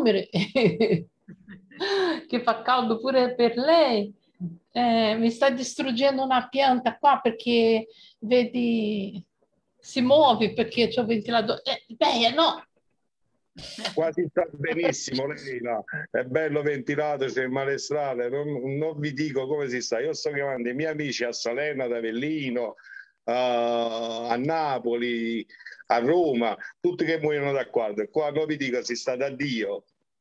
polvere, che fa caldo pure per lei. Mi sta distruggendo una pianta qua perché, vedi, si muove perché c'ho il ventilatore. Beh, no. Quasi sta benissimo lei, no? È bello ventilato, c'è il maestrale, non vi dico come si sta. Io sto chiamando i miei amici a Salerno, ad Avellino, a Napoli, a Roma, tutti che muoiono da qua. Qua non vi dico, si sta da Dio.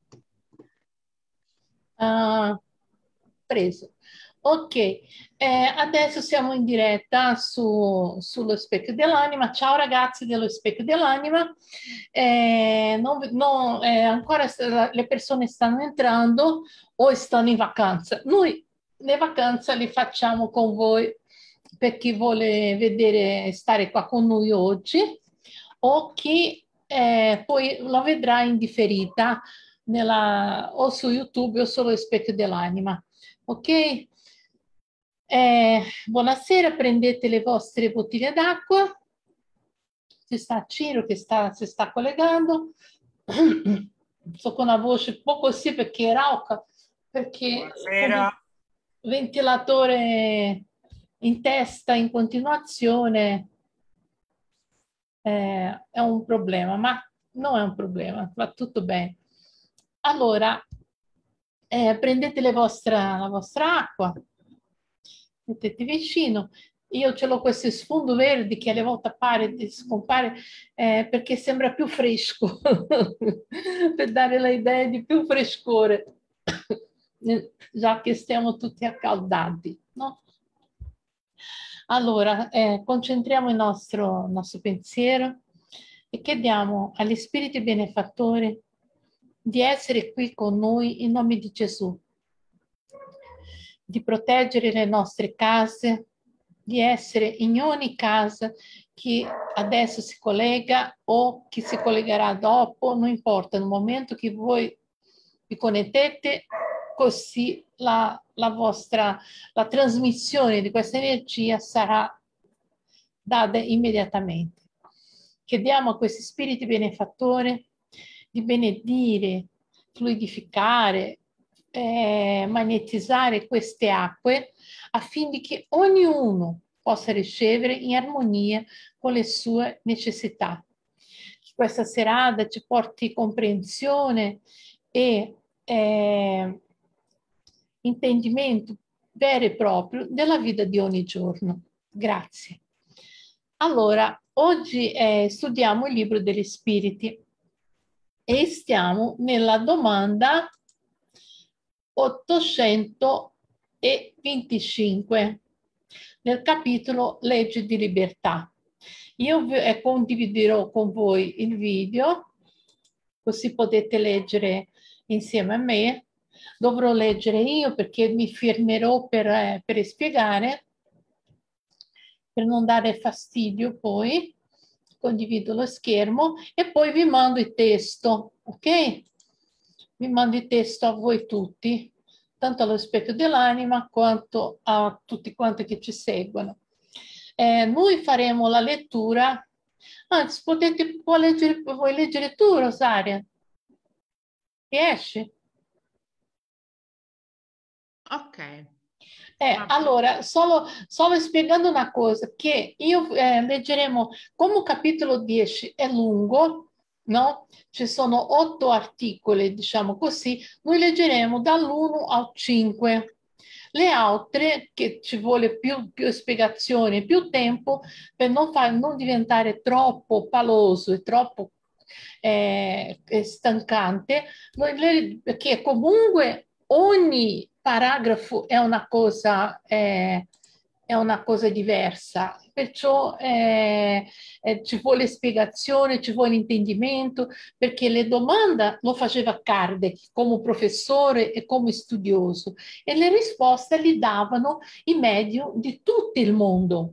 Preso. Ok, adesso siamo in diretta sullo Specchio dell'Anima. Ciao ragazzi dello Specchio dell'Anima. Ancora le persone stanno entrando o stanno in vacanza. Noi le vacanze le facciamo con voi per chi vuole vedere, stare qua con noi oggi o chi poi lo vedrà in differita o su YouTube o sullo Specchio dell'Anima. Ok? Buonasera, prendete le vostre bottiglie d'acqua. Ci sta Ciro che si sta collegando. Sto con una voce un po' così perché è rauca, perché Buonasera. ventilatore in testa in continuazione è un problema, ma non è un problema, va tutto bene. Allora, prendete la vostra acqua, mettete vicino. Io ce l'ho questo sfondo verde che alle volte appare e scompare perché sembra più fresco, per dare l'idea di più frescore, già che stiamo tutti accaldati, no? Allora, concentriamo il nostro pensiero e chiediamo agli spiriti benefattori di essere qui con noi in nome di Gesù, di proteggere le nostre case, di essere in ogni casa chi adesso si collega o chi si collegherà dopo, non importa, nel momento che voi vi connettete, così la trasmissione di questa energia sarà data immediatamente. Chiediamo a questi spiriti benefattori di benedire, fluidificare, magnetizzare queste acque affinché ognuno possa ricevere in armonia con le sue necessità. Che questa serata ci porti comprensione e intendimento vero e proprio della vita di ogni giorno. Grazie. Allora, oggi studiamo il libro degli spiriti e stiamo nella domanda 825 nel capitolo Legge di libertà. Io condividerò con voi il video, così potete leggere insieme a me. Dovrò leggere io perché mi fermerò per spiegare, per non dare fastidio poi. Condivido lo schermo e poi vi mando il testo, ok? Vi mando il testo a voi tutti, tanto allo Specchio dell'Anima quanto a tutti quanti che ci seguono. Noi faremo la lettura, anzi puoi leggere tu, Rosaria? Riesci? Ok. Allora, solo spiegando una cosa, che io leggeremo, come capitolo 10 è lungo, no? Ci sono 8 articoli, diciamo così, noi leggeremo dall'1 al 5. Le altre, che ci vuole più spiegazioni, più tempo, per non diventare troppo paloso e troppo stancante, perché comunque ogni paragrafo è una cosa diversa, perciò ci vuole spiegazione, ci vuole intendimento, perché le domande lo faceva Kardec come professore e come studioso e le risposte le davano i medium di tutto il mondo.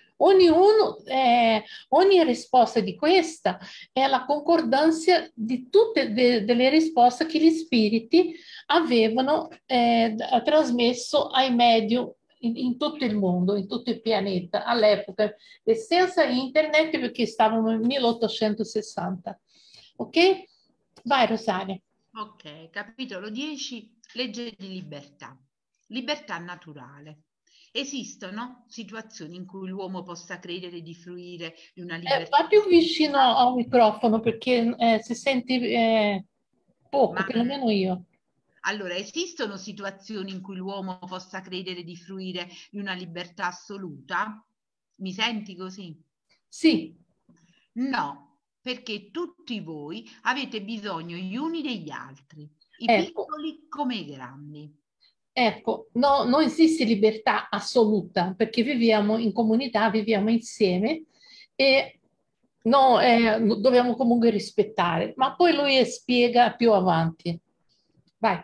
Ogni risposta di questa è la concordanza di tutte delle risposte che gli spiriti avevano trasmesso ai medium in tutto il mondo, in tutto il pianeta all'epoca, e senza internet perché stavamo nel 1860. Ok? Vai Rosaria. Ok, capitolo 10, legge di libertà. Libertà naturale. Esistono situazioni in cui l'uomo possa credere di fruire di una libertà. Va più vicino al microfono perché si sente poco, Ma perlomeno io. allora, esistono situazioni in cui l'uomo possa credere di fruire di una libertà assoluta? Mi senti così? Sì, No, perché tutti voi avete bisogno gli uni degli altri, i ecco, piccoli come i grandi. ecco, no, non esiste libertà assoluta perché viviamo in comunità, viviamo insieme e no, dobbiamo comunque rispettare, ma poi lui spiega più avanti. Vai.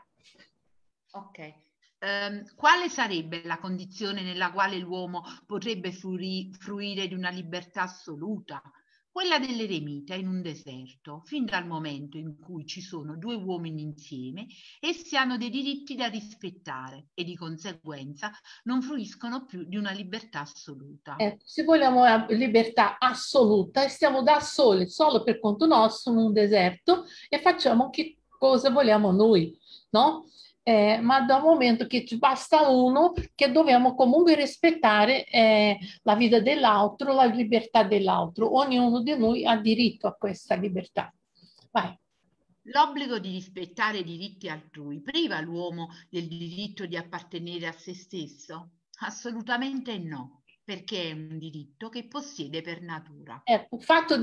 Ok. Quale sarebbe la condizione nella quale l'uomo potrebbe fruire di una libertà assoluta? Quella dell'eremita in un deserto, fin dal momento in cui ci sono due uomini insieme, essi hanno dei diritti da rispettare e di conseguenza non fruiscono più di una libertà assoluta. Se vogliamo la libertà assoluta, stiamo da soli, solo per conto nostro, in un deserto e facciamo che cosa vogliamo noi, no? Ma da un momento che ci basta uno, che dobbiamo comunque rispettare la vita dell'altro, la libertà dell'altro. Ognuno di noi ha diritto a questa libertà. Vai. L'obbligo di rispettare i diritti altrui priva l'uomo del diritto di appartenere a se stesso? Assolutamente no, perché è un diritto che possiede per natura. Ecco, il fatto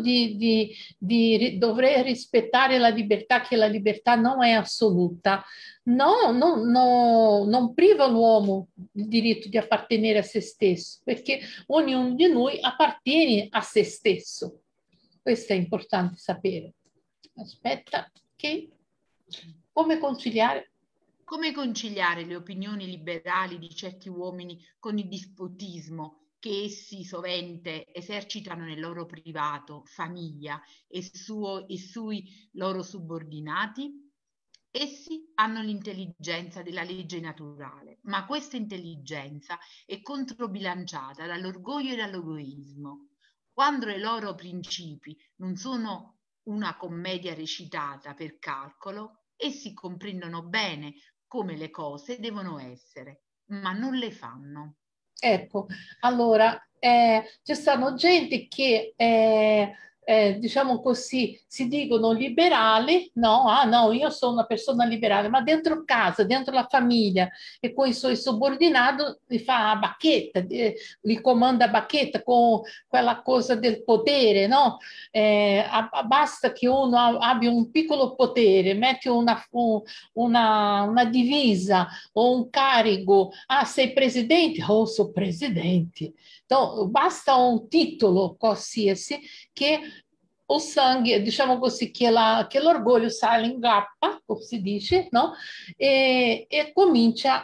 di dover rispettare la libertà, che la libertà non è assoluta, no, non priva l'uomo il diritto di appartenere a se stesso, perché ognuno di noi appartiene a se stesso. Questo è importante sapere. Aspetta, che come conciliare? Come conciliare le opinioni liberali di certi uomini con il dispotismo che essi sovente esercitano nel loro privato, famiglia e sui loro subordinati? Essi hanno l'intelligenza della legge naturale, ma questa intelligenza è controbilanciata dall'orgoglio e dall'egoismo. Quando i loro principi non sono una commedia recitata per calcolo, essi comprendono bene come le cose devono essere, ma non le fanno. Ecco, allora, ci stanno gente che, diciamo così, si dicono liberali, no? Ah no, io sono una persona liberale, ma dentro casa, dentro la famiglia e con i suoi subordinati li fa a bacchetta, li comanda a bacchetta con quella cosa del potere, no? Basta che uno abbia un piccolo potere, metti una divisa o un carico, ah, sei presidente? Oh, sou presidente. Então, basta um título qualsiasi che o sangue, diciamo così, che l'orgoglio sale in gappa, come si dice, no? E comincia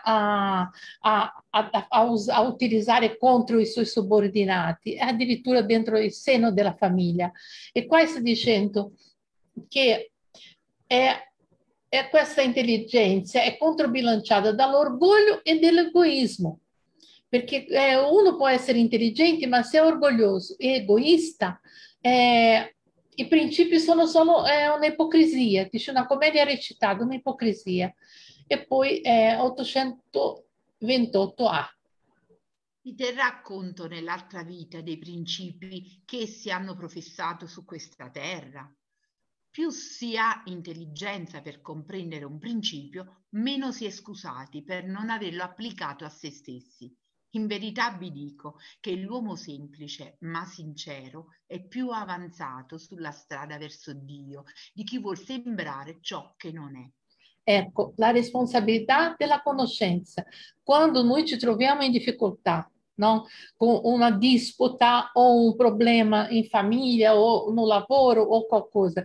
a utilizzare contro i suoi subordinati, addirittura dentro il seno della famiglia. E qua sta dicendo che questa intelligenza è controbilanciata dall'orgoglio e dall'egoismo, perché uno può essere intelligente, ma se è orgoglioso e egoista, i principi sono solo un'ipocrisia, dice una commedia recitata, un'ipocrisia. E poi 828A. Si terrà conto nell'altra vita dei principi che essi hanno professato su questa terra. Più si ha intelligenza per comprendere un principio, meno si è scusati per non averlo applicato a se stessi. In verità vi dico che l'uomo semplice ma sincero è più avanzato sulla strada verso Dio di chi vuol sembrare ciò che non è. Ecco, la responsabilità della conoscenza. Quando noi ci troviamo in difficoltà, no? Con una disputa o un problema in famiglia o no lavoro o qualcosa,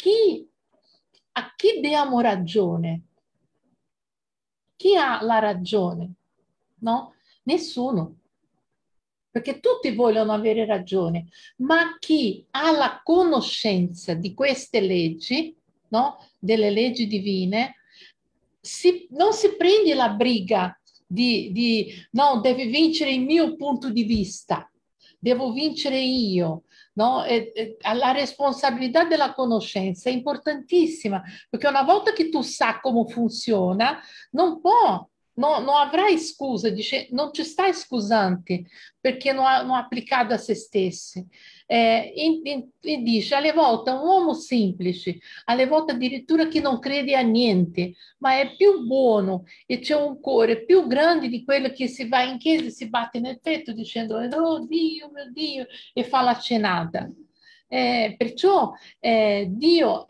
a chi diamo ragione? Chi ha la ragione? No? Nessuno, perché tutti vogliono avere ragione, ma chi ha la conoscenza di queste leggi, no? Delle leggi divine, non si prende la briga no, deve vincere il mio punto di vista, devo vincere io, no? La responsabilità della conoscenza è importantissima, perché una volta che tu sai come funziona, non può, non avrai scuse, dice, non ci stai scusanti perché non ha applicato a se stessi. E dice, alle volte un uomo semplice, alle volte addirittura chi non crede a niente, ma è più buono e c'è un cuore più grande di quello che si va in chiesa e si batte nel petto dicendo, oh Dio, mio Dio, e fa la cenata. Perciò Dio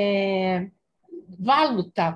valuta,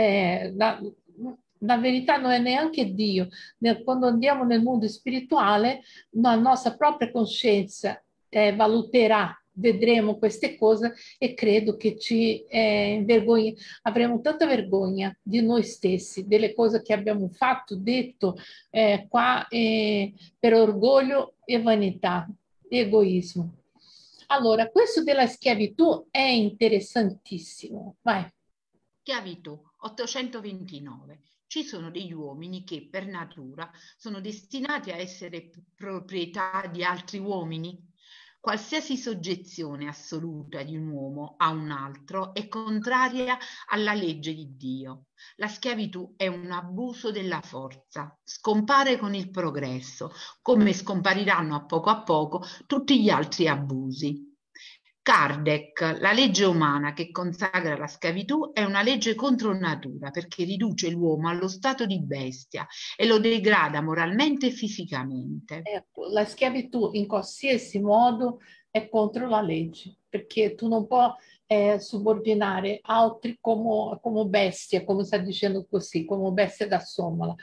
la verità non è neanche Dio. Quando andiamo nel mondo spirituale, la nostra propria coscienza valuterà, vedremo queste cose e credo che avremo tanta vergogna di noi stessi, delle cose che abbiamo fatto, detto qua per orgoglio e vanità, egoismo. Allora, questo della schiavitù è interessantissimo. Vai. Schiavitù, 829. Ci sono degli uomini che per natura sono destinati a essere proprietà di altri uomini. Qualsiasi soggezione assoluta di un uomo a un altro è contraria alla legge di Dio. La schiavitù è un abuso della forza, scompare con il progresso, come scompariranno a poco tutti gli altri abusi. Kardec, la legge umana che consagra la schiavitù è una legge contro natura perché riduce l'uomo allo stato di bestia e lo degrada moralmente e fisicamente. Ecco, la schiavitù in qualsiasi modo è contro la legge, perché tu non puoi subordinare altri come bestie, come sta dicendo così, come bestie da sommola.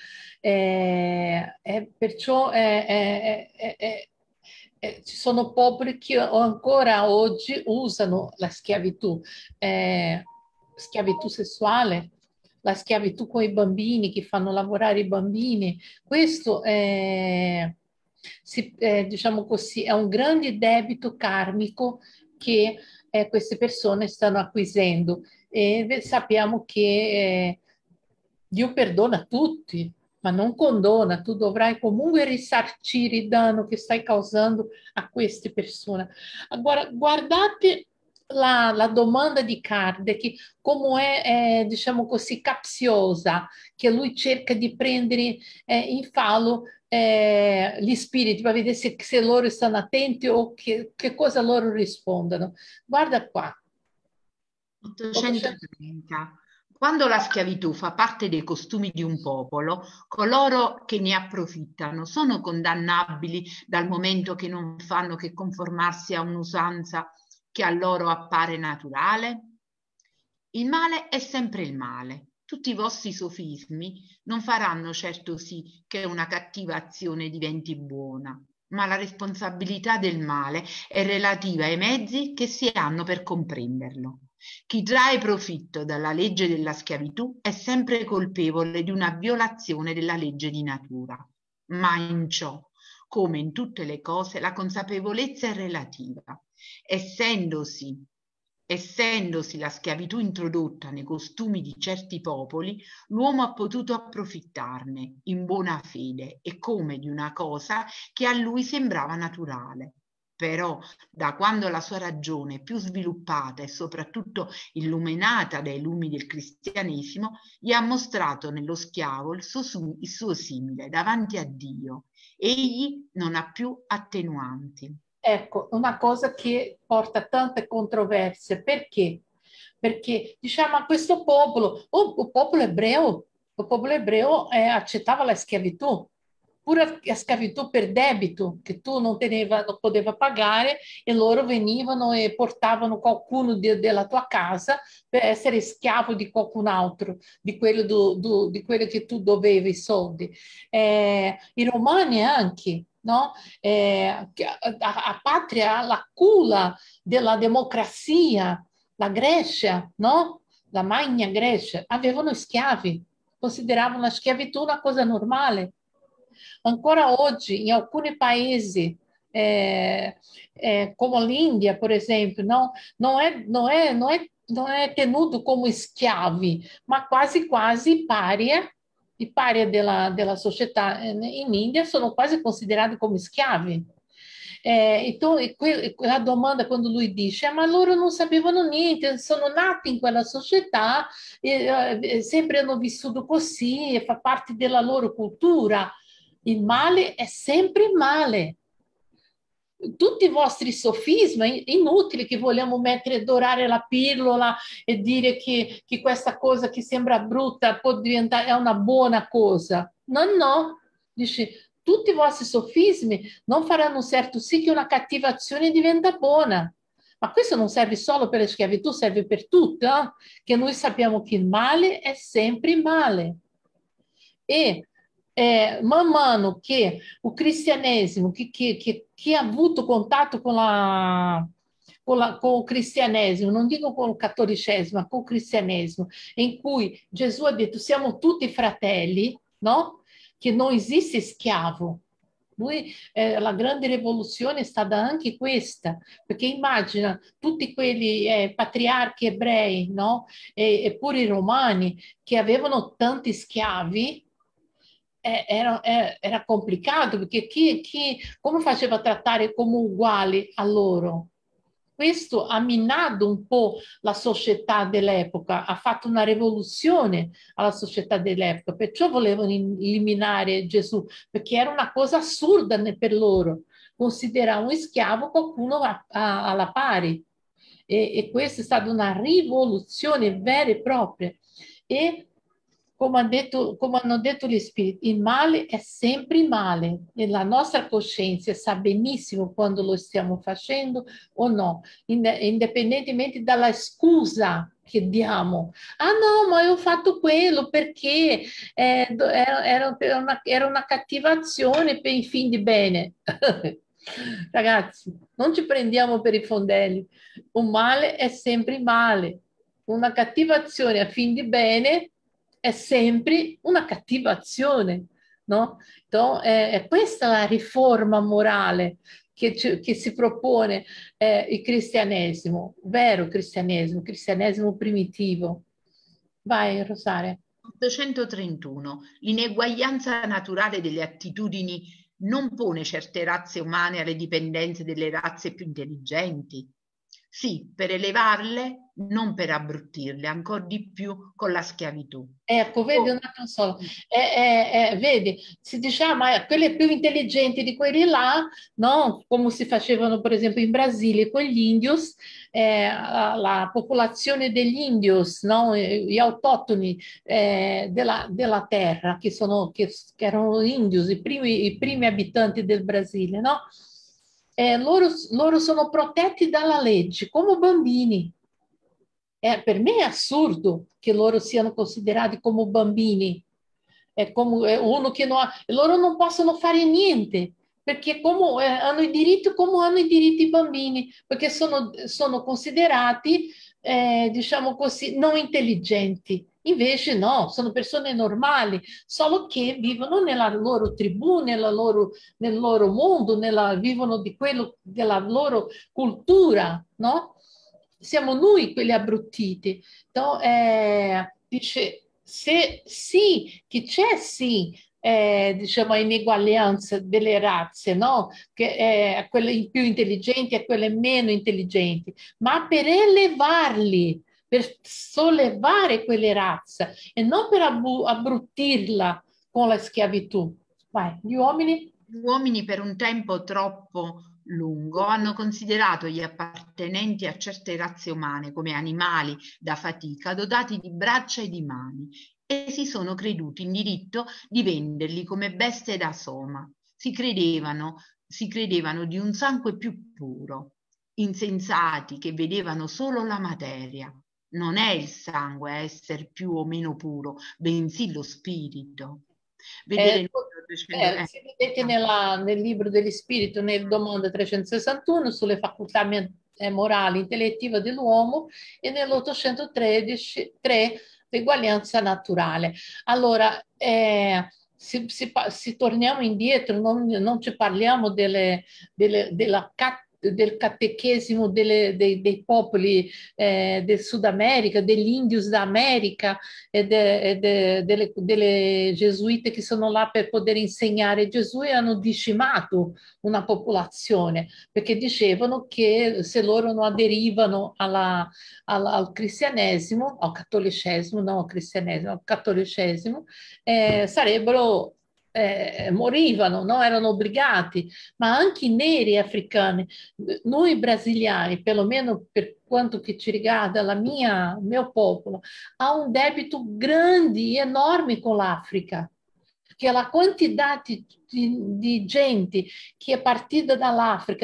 Perciò ci sono popoli che ancora oggi usano la schiavitù sessuale, la schiavitù con i bambini, che fanno lavorare i bambini. Questo diciamo così, è un grande debito karmico che queste persone stanno acquisendo. E sappiamo che Dio perdona tutti, ma non condona. Tu dovrai comunque risarcire il danno che stai causando a queste persone. Agora, guardate la domanda di Kardec, come è, diciamo così, capziosa, che lui cerca di prendere in fallo gli spiriti per vedere se loro stanno attenti o che cosa loro rispondono. Guarda qua. 830. Quando la schiavitù fa parte dei costumi di un popolo, coloro che ne approfittano sono condannabili dal momento che non fanno che conformarsi a un'usanza che a loro appare naturale? Il male è sempre il male. Tutti i vostri sofismi non faranno certo sì che una cattiva azione diventi buona, ma la responsabilità del male è relativa ai mezzi che si hanno per comprenderlo. Chi trae profitto dalla legge della schiavitù è sempre colpevole di una violazione della legge di natura. Ma in ciò, come in tutte le cose, la consapevolezza è relativa. Essendosi la schiavitù introdotta nei costumi di certi popoli, l'uomo ha potuto approfittarne in buona fede e come di una cosa che a lui sembrava naturale. Però, da quando la sua ragione è più sviluppata e soprattutto illuminata dai lumi del cristianesimo, gli ha mostrato nello schiavo il suo simile davanti a Dio. Egli non ha più attenuanti. Ecco, una cosa che porta a tante controversie. Perché? Perché diciamo a questo popolo, il popolo ebreo accettava la schiavitù, pure la schiavitù per debito, che tu non poteva pagare e loro venivano e portavano qualcuno della tua casa per essere schiavo di qualcun altro, di di quello che tu dovevi i soldi. I romani anche. No? A patria, la culla della democrazia, la Grecia, no? La Magna Grecia, avevano schiavi, consideravano la schiavitù una cosa normale. Ancora oggi in alcuni paesi, come l'India, per esempio, no? Non è tenuto come schiavi, ma quasi quasi paria, i paria della società in India sono quasi considerati come schiavi. Então, a domanda quando lui dice, ma loro non sapevano niente, sono nati in quella società, sempre hanno vissuto così, e fa parte della loro cultura. Il male è sempre male. Tutti i vostri sofismi inutili che vogliamo mettere, dorare la pillola e dire che questa cosa che sembra brutta può diventare è una buona cosa. No, no, dice, tutti i vostri sofismi non faranno certo sì che una cattiva azione diventa buona. Ma questo non serve solo per la schiavitù, serve per tutto, che noi sappiamo che il male è sempre male. E man mano che il cristianesimo, chi ha avuto contatto con il cristianesimo, non dico con il cattolicesimo, ma con il cristianesimo, in cui Gesù ha detto siamo tutti fratelli, no? Che non esiste schiavo. Lui, la grande rivoluzione è stata anche questa, perché immagina tutti quelli patriarchi ebrei, no? Pure i romani, che avevano tanti schiavi, era complicato perché come faceva a trattare come uguali a loro? Questo ha minato un po' la società dell'epoca, ha fatto una rivoluzione alla società dell'epoca, perciò volevano eliminare Gesù, perché era una cosa assurda per loro, considerare un schiavo qualcuno alla pari. E questa è stata una rivoluzione vera e propria. E come hanno detto gli spiriti, il male è sempre male e la nostra coscienza sa benissimo quando lo stiamo facendo o no, indipendentemente dalla scusa che diamo. Ah no, ma io ho fatto quello perché era una cattivazione per i fin di bene. Ragazzi, non ci prendiamo per i fondelli. Un male è sempre male. Una cattiva azione a fin di bene è sempre una cattiva azione, no? È questa la riforma morale che si propone il cristianesimo, vero cristianesimo, cristianesimo primitivo. Vai, Rosaria. 831. L'ineguaglianza naturale delle attitudini non pone certe razze umane alle dipendenze delle razze più intelligenti? Sì, per elevarle, non per abbruttirle, ancora di più con la schiavitù. Ecco, vedi un attimo solo. Vedi, si dice, ma quelle più intelligenti di quelli là, no? Come si facevano per esempio in Brasile con gli indios, la popolazione degli indios, no? Gli autoctoni della terra, che erano indios, i primi abitanti del Brasile, no? Loro sono protetti dalla legge come bambini. Per me è assurdo che loro siano considerati come bambini, è come uno che non ha, loro non possono fare niente, perché hanno i diritti come hanno i diritti i bambini, perché sono considerati, diciamo così, non intelligenti. Invece no, sono persone normali, solo che vivono nella loro tribù, nel loro mondo, vivono della loro cultura, no? Siamo noi quelli abruttiti. Dice, se sì, che c'è sì, diciamo, ineguaglianza delle razze, no? Che, a quelle più intelligenti e a quelle meno intelligenti, ma per elevarli, per sollevare quelle razze e non per abbruttirla con la schiavitù. Vai, gli uomini? Gli uomini per un tempo troppo lungo hanno considerato gli appartenenti a certe razze umane come animali da fatica dotati di braccia e di mani e si sono creduti in diritto di venderli come bestie da soma. Si credevano di un sangue più puro, insensati che vedevano solo la materia. Non è il sangue a essere più o meno puro, bensì lo spirito. Vedere Se vedete nel libro degli spiriti, nel domanda 361 sulle facoltà morali intellettive dell'uomo e nell'813 l'eguaglianza naturale. Allora, se torniamo indietro, non ci parliamo della del catechesimo dei popoli del Sud America, degli indios da America delle gesuite che sono là per poter insegnare Gesù e hanno decimato una popolazione perché dicevano che se loro non aderivano al cristianesimo, al cattolicesimo, no al cristianesimo, al cattolicesimo, sarebbero morivano, no? Erano obbligati, ma anche i neri africani, noi brasiliani, perlomeno per quanto che ci riguarda il mio popolo, ha un debito grande e enorme con l'Africa, che la quantità di gente che è partita dall'Africa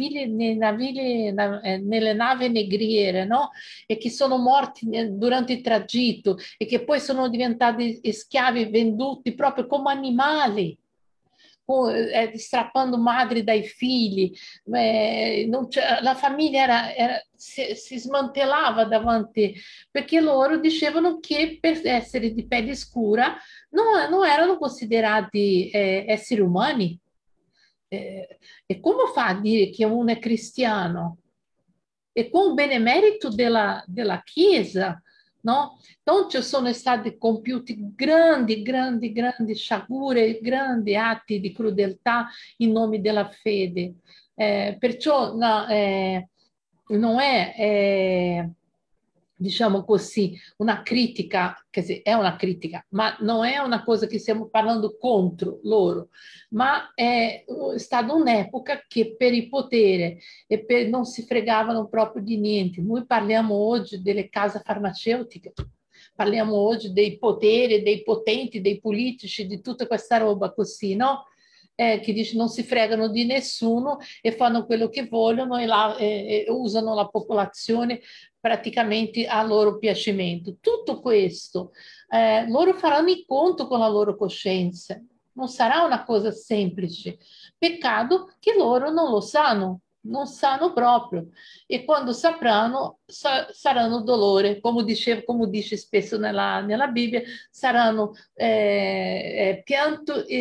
nelle navi negriere, no? E che sono morti durante il tragitto e che poi sono diventati schiavi venduti proprio come animali, strappando madri dai figli. La famiglia si smantellava davanti, perché loro dicevano che per essere di pelle scura non erano considerati esseri umani. E come fa a dire che uno è cristiano? E con il benemerito della Chiesa, no? Então ci sono stati compiuti grandi sciagure, grandi atti di crudeltà in nome della fede. Perciò no, non è, diciamo così, una critica, che è una critica, ma non è una cosa che stiamo parlando contro loro, ma è stata un'epoca che per il potere non si fregavano proprio di niente. Noi parliamo oggi delle case farmaceutiche, parliamo oggi dei poteri, dei potenti, dei politici, di tutta questa roba così, no? Che dice non si fregano di nessuno e fanno quello che vogliono e usano la popolazione praticamente a loro piacimento. Tutto questo loro faranno il conto con la loro coscienza. Non sarà una cosa semplice. Peccato che loro non lo sanno, non sanno proprio. E quando sapranno, saranno dolore, come dice spesso nella Bibbia, saranno pianto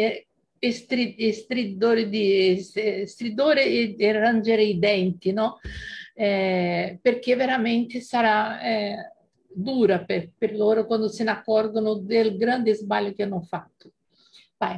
stridore e rangere i denti, no? Perché veramente sarà dura per loro quando se ne accorgono del grande sbaglio che hanno fatto. Vai.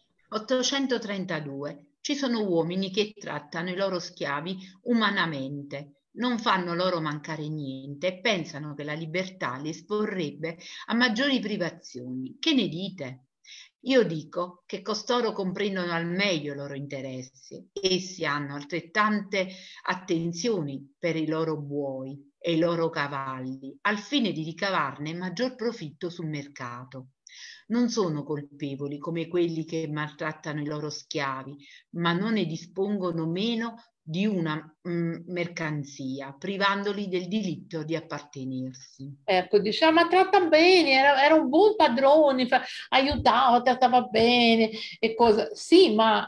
832. Ci sono uomini che trattano i loro schiavi umanamente, non fanno loro mancare niente e pensano che la libertà li esporrebbe a maggiori privazioni. Che ne dite? Io dico che costoro comprendono al meglio i loro interessi. Essi hanno altrettante attenzioni per i loro buoi e i loro cavalli, al fine di ricavarne maggior profitto sul mercato. Non sono colpevoli come quelli che maltrattano i loro schiavi, ma non ne dispongono meno di una mercanzia, privandoli del diritto di appartenersi. Ecco, diciamo, ma tratta bene, era un buon padrone, aiutava, trattava bene e cosa. Sì, ma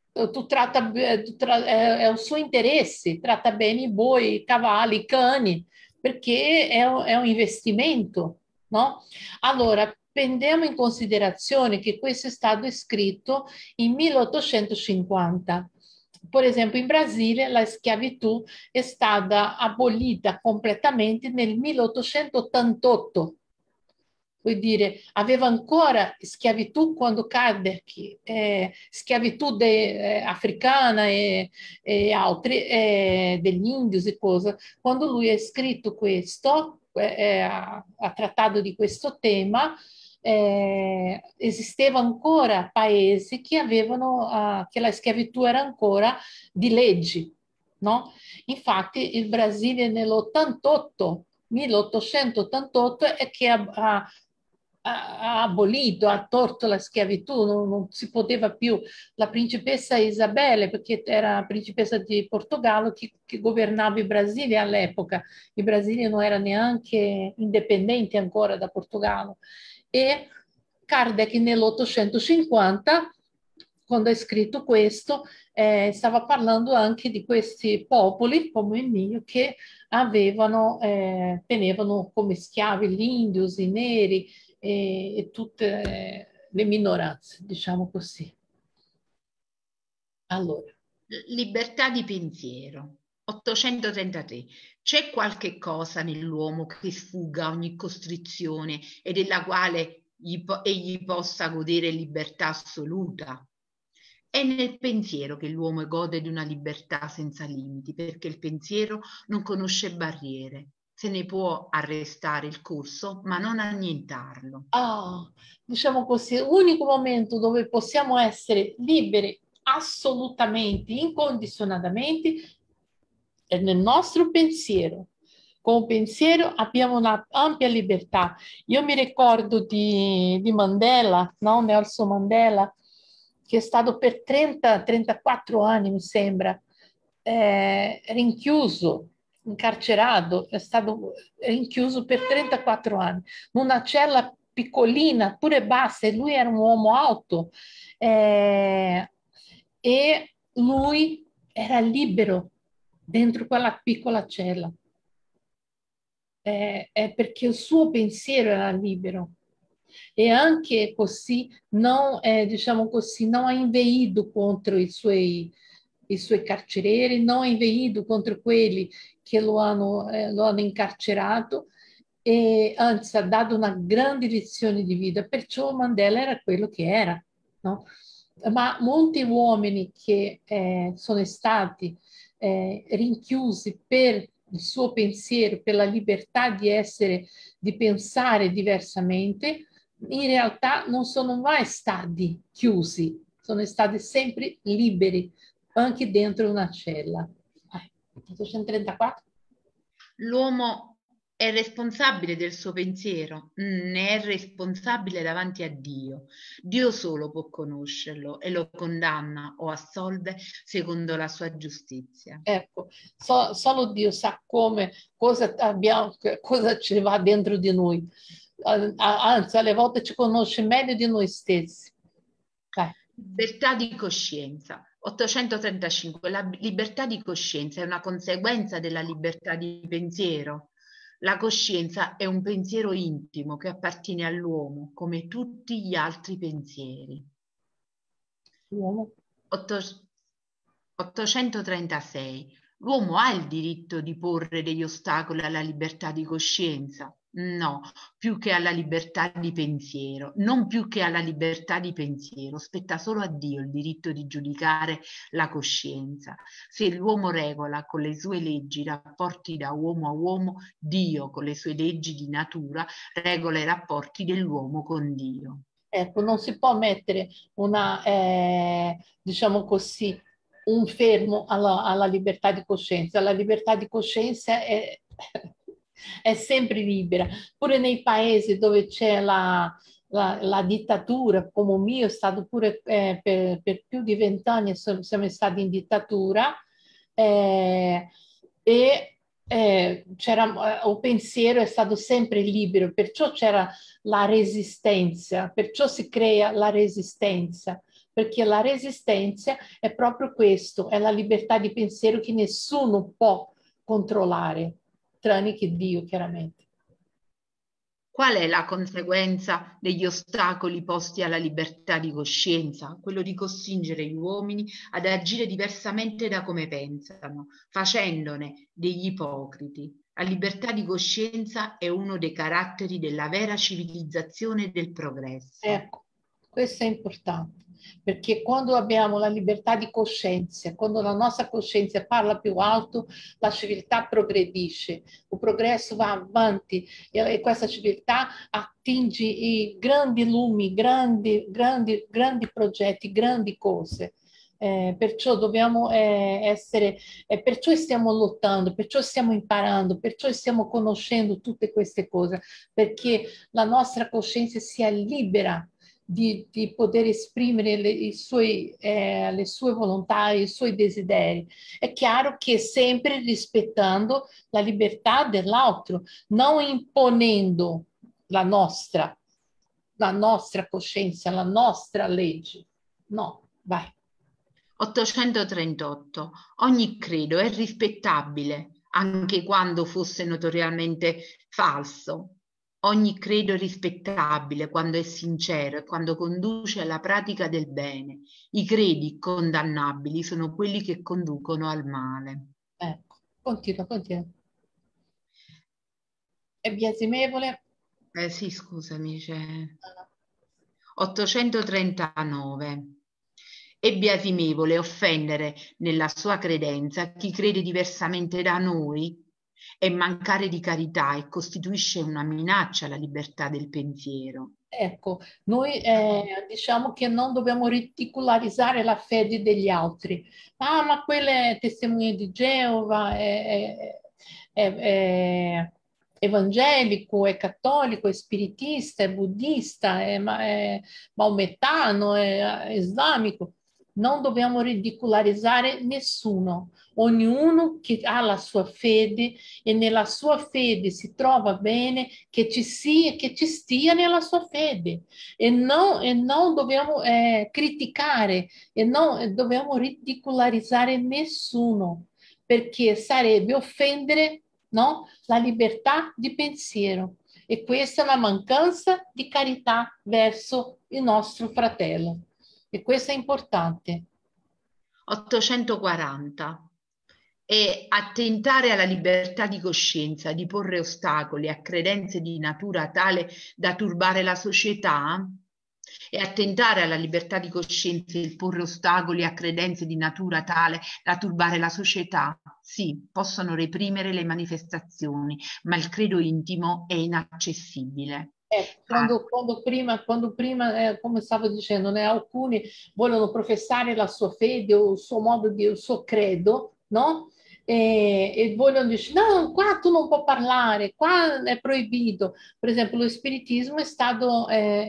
è un suo interesse, tratta bene i boi, i cavalli, i cani, perché è un investimento, no? Allora, prendiamo in considerazione che questo è stato scritto in 1850. Per esempio, in Brasile la schiavitù è stata abolita completamente nel 1888. Vuol dire, aveva ancora schiavitù quando Kardec, schiavitù africana e altri, degli indios e cose. Quando lui ha scritto questo, ha trattato di questo tema, esisteva ancora paesi che avevano, che la schiavitù era ancora di leggi, no? Infatti il Brasile nell'88, 1888, è che ha abolito, ha tolto la schiavitù, non si poteva più. La principessa Isabelle, perché era principessa di Portogallo, che governava il Brasile all'epoca. Il Brasile non era neanche indipendente ancora da Portogallo. E Kardec nell'850, quando ha scritto questo, stava parlando anche di questi popoli, come il mio, che tenevano come schiavi gli indios, i neri e tutte le minoranze, diciamo così. Allora, Libertà di pensiero. 833. C'è qualche cosa nell'uomo che sfugga a ogni costrizione e della quale egli possa godere libertà assoluta? È nel pensiero che l'uomo gode di una libertà senza limiti, perché il pensiero non conosce barriere. Se ne può arrestare il corso, ma non annientarlo. Ah, diciamo così, l'unico momento dove possiamo essere liberi assolutamente, incondizionatamente, è nel nostro pensiero. Con il pensiero abbiamo una ampia libertà. Io mi ricordo di Mandela, no? Nelson Mandela, che è stato per 30-34 anni, mi sembra, rinchiuso, incarcerato, è stato rinchiuso per 34 anni, in una cella piccolina, pure bassa, e lui era un uomo alto, e lui era libero dentro quella piccola cella, è perché il suo pensiero era libero e anche così non, diciamo così, non ha inveito contro i suoi carcerieri, non ha inveito contro quelli che lo hanno incarcerato e anzi ha dato una grande lezione di vita, perciò Mandela era quello che era, no? Ma molti uomini che sono stati rinchiusi per il suo pensiero, per la libertà di essere, di pensare diversamente, in realtà non sono mai stati chiusi, sono stati sempre liberi, anche dentro una cella. 834? L'uomo è responsabile del suo pensiero, ne è responsabile davanti a Dio. Dio solo può conoscerlo e lo condanna o assolve secondo la sua giustizia. Ecco, solo Dio sa come, cosa abbiamo, cosa ci va dentro di noi. Anzi, alle volte ci conosce meglio di noi stessi. Libertà di coscienza. 835. La libertà di coscienza è una conseguenza della libertà di pensiero. La coscienza è un pensiero intimo che appartiene all'uomo, come tutti gli altri pensieri. L'uomo. 836. L'uomo ha il diritto di porre degli ostacoli alla libertà di coscienza? No, più che alla libertà di pensiero, non più che alla libertà di pensiero, spetta solo a Dio il diritto di giudicare la coscienza. Se l'uomo regola con le sue leggi i rapporti da uomo a uomo, Dio con le sue leggi di natura regola i rapporti dell'uomo con Dio. Ecco, non si può mettere una, diciamo così, un fermo alla libertà di coscienza. La libertà di coscienza è sempre libera. Pure nei paesi dove c'è la dittatura, come il mio è stato pure per più di 20 anni, siamo stati in dittatura, e il pensiero è stato sempre libero, perciò c'era la resistenza, perciò si crea la resistenza, perché la resistenza è proprio questo, è la libertà di pensiero che nessuno può controllare, tranne che Dio, chiaramente. Qual è la conseguenza degli ostacoli posti alla libertà di coscienza? Quello di costringere gli uomini ad agire diversamente da come pensano, facendone degli ipocriti. La libertà di coscienza è uno dei caratteri della vera civilizzazione e del progresso. Ecco, questo è importante, perché quando abbiamo la libertà di coscienza, quando la nostra coscienza parla più alto, la civiltà progredisce, il progresso va avanti e questa civiltà attinge i grandi lumi, grandi progetti, grandi cose. Perciò dobbiamo essere, perciò stiamo lottando, perciò stiamo imparando, perciò stiamo conoscendo tutte queste cose, perché la nostra coscienza sia libera di poter esprimere le sue volontà, i suoi desideri. È chiaro che sempre rispettando la libertà dell'altro, non imponendo la nostra coscienza, la nostra legge. No, vai. 838. Ogni credo è rispettabile, anche quando fosse notoriamente falso. Ogni credo è rispettabile quando è sincero e quando conduce alla pratica del bene. I credi condannabili sono quelli che conducono al male. Ecco, continua, continua. È biasimevole? Sì, scusami, c'è 839. È biasimevole offendere nella sua credenza chi crede diversamente da noi e mancare di carità e costituisce una minaccia alla libertà del pensiero. Ecco, noi diciamo che non dobbiamo ridicolarizzare la fede degli altri. Ah, ma quella è testemunha di Geova, è evangelico, è cattolico, è spiritista, è buddista, è maometano, è islamico. Non dobbiamo ridicolarizzare nessuno. Ognuno che ha la sua fede e nella sua fede si trova bene, che ci sia, che ci stia nella sua fede e non dobbiamo criticare e non dobbiamo ridicolarizzare nessuno perché sarebbe offendere, no, la libertà di pensiero e questa è una mancanza di carità verso il nostro fratello e questo è importante. 840. E attentare alla libertà di coscienza, di porre ostacoli a credenze di natura tale da turbare la società? E attentare alla libertà di coscienza e porre ostacoli a credenze di natura tale da turbare la società? Sì, possono reprimere le manifestazioni, ma il credo intimo è inaccessibile. Quando prima come stavo dicendo, né, alcuni vogliono professare la sua fede o il suo modo di, il suo credo, no? E vogliono dire, no, qua tu non puoi parlare, qua è proibito. Per esempio, lo spiritismo è stato,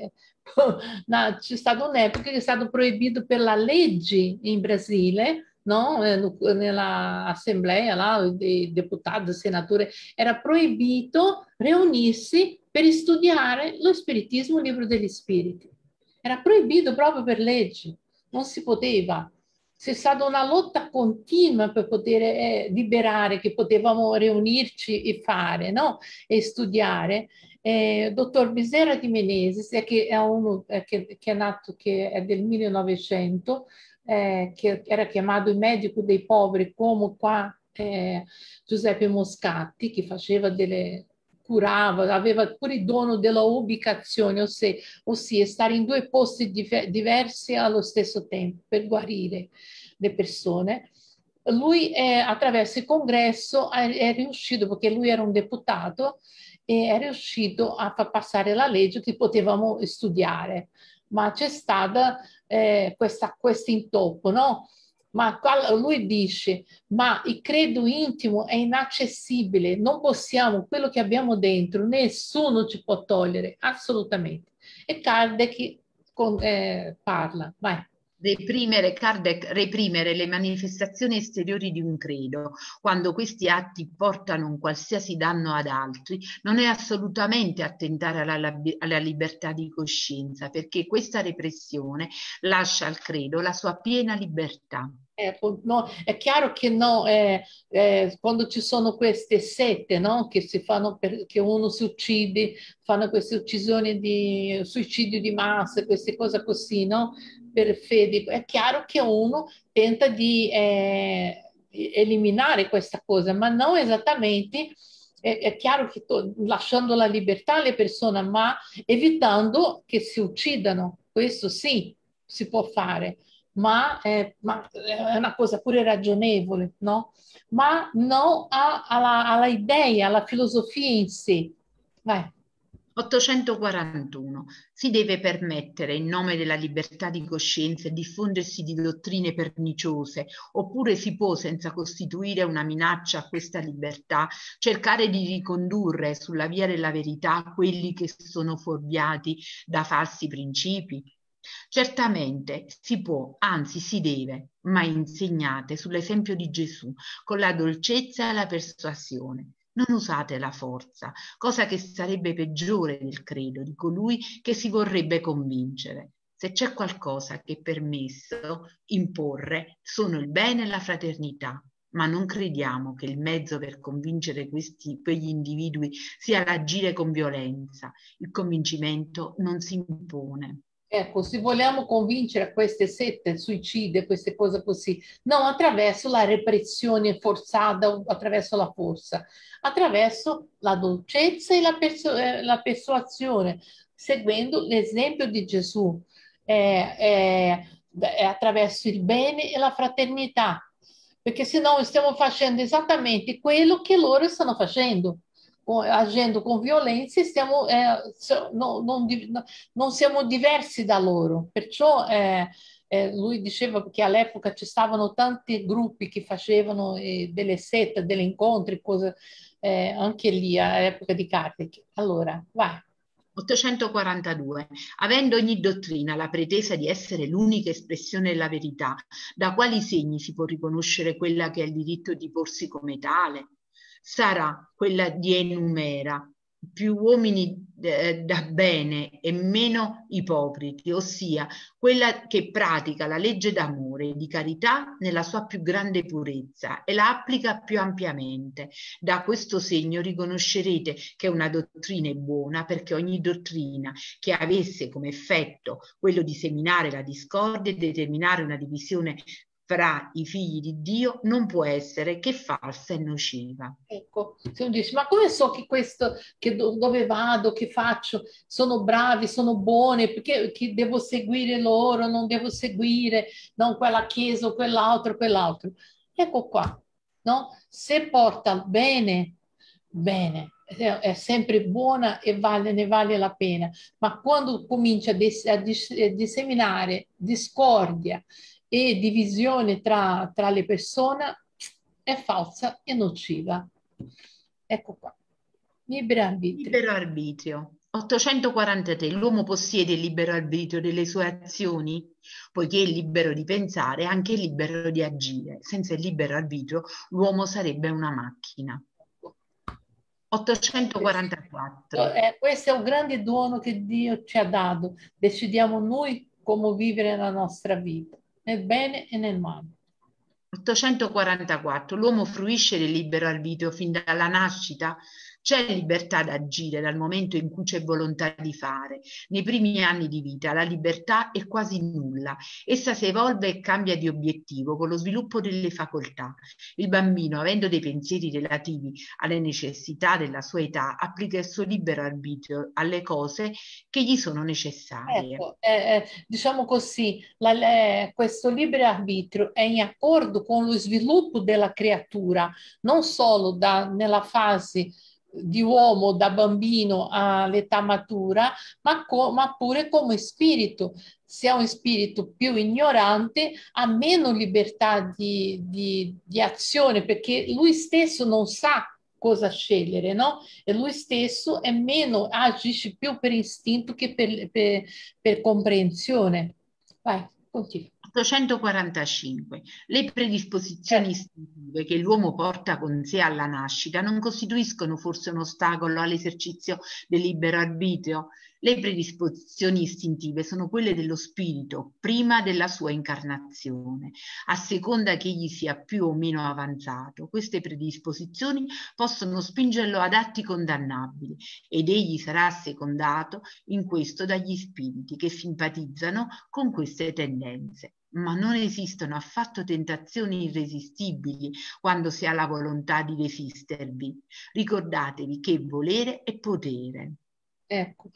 c'è stata un'epoca che è stato proibito per la legge in Brasile, no? Nella assemblea là, dei deputati, senatori, era proibito riunirsi per studiare lo spiritismo, il libro degli spiriti. Era proibito proprio per legge, non si poteva. C'è stata una lotta continua per poter liberare, che potevamo riunirci e fare, no? E studiare. Dottor Bezerra di Menezes, che è uno che è nato, che è del 1900, che era chiamato il medico dei poveri, come qua Giuseppe Moscati, che faceva delle curava, aveva pure il dono della ubicazione, ossia stare in due posti diversi allo stesso tempo per guarire le persone. Lui attraverso il congresso è riuscito, perché lui era un deputato, e è riuscito a far passare la legge che potevamo studiare. Ma c'è stata questo intoppo, no? Ma lui dice, ma il credo intimo è inaccessibile, non possiamo, quello che abbiamo dentro, nessuno ci può togliere, assolutamente. E Kardec parla, vai. Kardec reprimere le manifestazioni esteriori di un credo, quando questi atti portano un qualsiasi danno ad altri, non è assolutamente attentare alla libertà di coscienza, perché questa repressione lascia al credo la sua piena libertà. No, è chiaro che no, quando ci sono queste sette, no, che si fanno che uno si uccide, fanno queste uccisioni di suicidio di massa, queste cose così, no, per fede, è chiaro che uno tenta di eliminare questa cosa, ma non esattamente. È chiaro che lasciando la libertà alle persone, ma evitando che si uccidano, questo sì, si può fare ma è una cosa pure ragionevole, no? Ma non alla idea, alla filosofia in sé. Vai. 841. Si deve permettere, in nome della libertà di coscienza, il diffondersi di dottrine perniciose, oppure si può, senza costituire una minaccia a questa libertà, cercare di ricondurre sulla via della verità quelli che sono fuorviati da falsi principi? Certamente si può, anzi si deve, ma insegnate sull'esempio di Gesù, con la dolcezza e la persuasione. Non usate la forza, cosa che sarebbe peggiore del credo di colui che si vorrebbe convincere. Se c'è qualcosa che è permesso imporre, sono il bene e la fraternità, ma non crediamo che il mezzo per convincere quegli individui sia l'agire con violenza. Il convincimento non si impone. Ecco, se vogliamo convincere queste sette suicide, queste cose così, non attraverso la repressione forzata o attraverso la forza, attraverso la dolcezza e la persuasione, seguendo l'esempio di Gesù, attraverso il bene e la fraternità, perché senão stiamo facendo esattamente quello che loro stanno facendo. Agendo con violenza, non siamo diversi da loro. Perciò lui diceva che all'epoca ci stavano tanti gruppi che facevano delle sette, degli incontri, cose, anche lì all'epoca di Kardec. Allora, vai. 842. Avendo ogni dottrina la pretesa di essere l'unica espressione della verità, da quali segni si può riconoscere quella che ha il diritto di porsi come tale? Sarà quella di Enumera, più uomini da bene e meno ipocriti, ossia quella che pratica la legge d'amore e di carità nella sua più grande purezza e la applica più ampiamente. Da questo segno riconoscerete che una dottrina è buona, perché ogni dottrina che avesse come effetto quello di seminare la discordia e determinare una divisione fra i figli di Dio non può essere che falsa e nociva. Ecco, se uno dice, ma come so che questo, dove vado, che faccio, sono bravi, sono buone, perché che devo seguire loro, non devo seguire, non quella chiesa o quell'altro, quell'altro. Ecco qua, no? Se porta bene, bene, è sempre buona e ne vale la pena, ma quando comincia a disseminare discordia e divisione tra le persone, è falsa e nociva. Ecco qua. Libero arbitrio. Libero arbitrio. 843. L'uomo possiede il libero arbitrio delle sue azioni? Poiché è libero di pensare, è anche libero di agire. Senza il libero arbitrio l'uomo sarebbe una macchina. 844. Questo è un grande dono che Dio ci ha dato. Decidiamo noi come vivere la nostra vita, nel bene e nel male. 844. L'uomo fruisce del libero arbitrio fin dalla nascita? C'è libertà d'agire dal momento in cui c'è volontà di fare. Nei primi anni di vita la libertà è quasi nulla. Essa si evolve e cambia di obiettivo con lo sviluppo delle facoltà. Il bambino, avendo dei pensieri relativi alle necessità della sua età, applica il suo libero arbitrio alle cose che gli sono necessarie. Ecco, diciamo così, questo libero arbitrio è in accordo con lo sviluppo della creatura, non solo nella fase di uomo, da bambino all'età matura, ma pure come spirito. Se è un spirito più ignorante, ha meno libertà di azione, perché lui stesso non sa cosa scegliere, no? E lui stesso è meno, agisce più per istinto che per comprensione. Vai, continua. 845. Le predisposizioni istintive che l'uomo porta con sé alla nascita non costituiscono forse un ostacolo all'esercizio del libero arbitrio? Le predisposizioni istintive sono quelle dello spirito prima della sua incarnazione, a seconda che egli sia più o meno avanzato. Queste predisposizioni possono spingerlo ad atti condannabili ed egli sarà assecondato in questo dagli spiriti che simpatizzano con queste tendenze. Ma non esistono affatto tentazioni irresistibili quando si ha la volontà di resistervi. Ricordatevi che volere è potere. Ecco,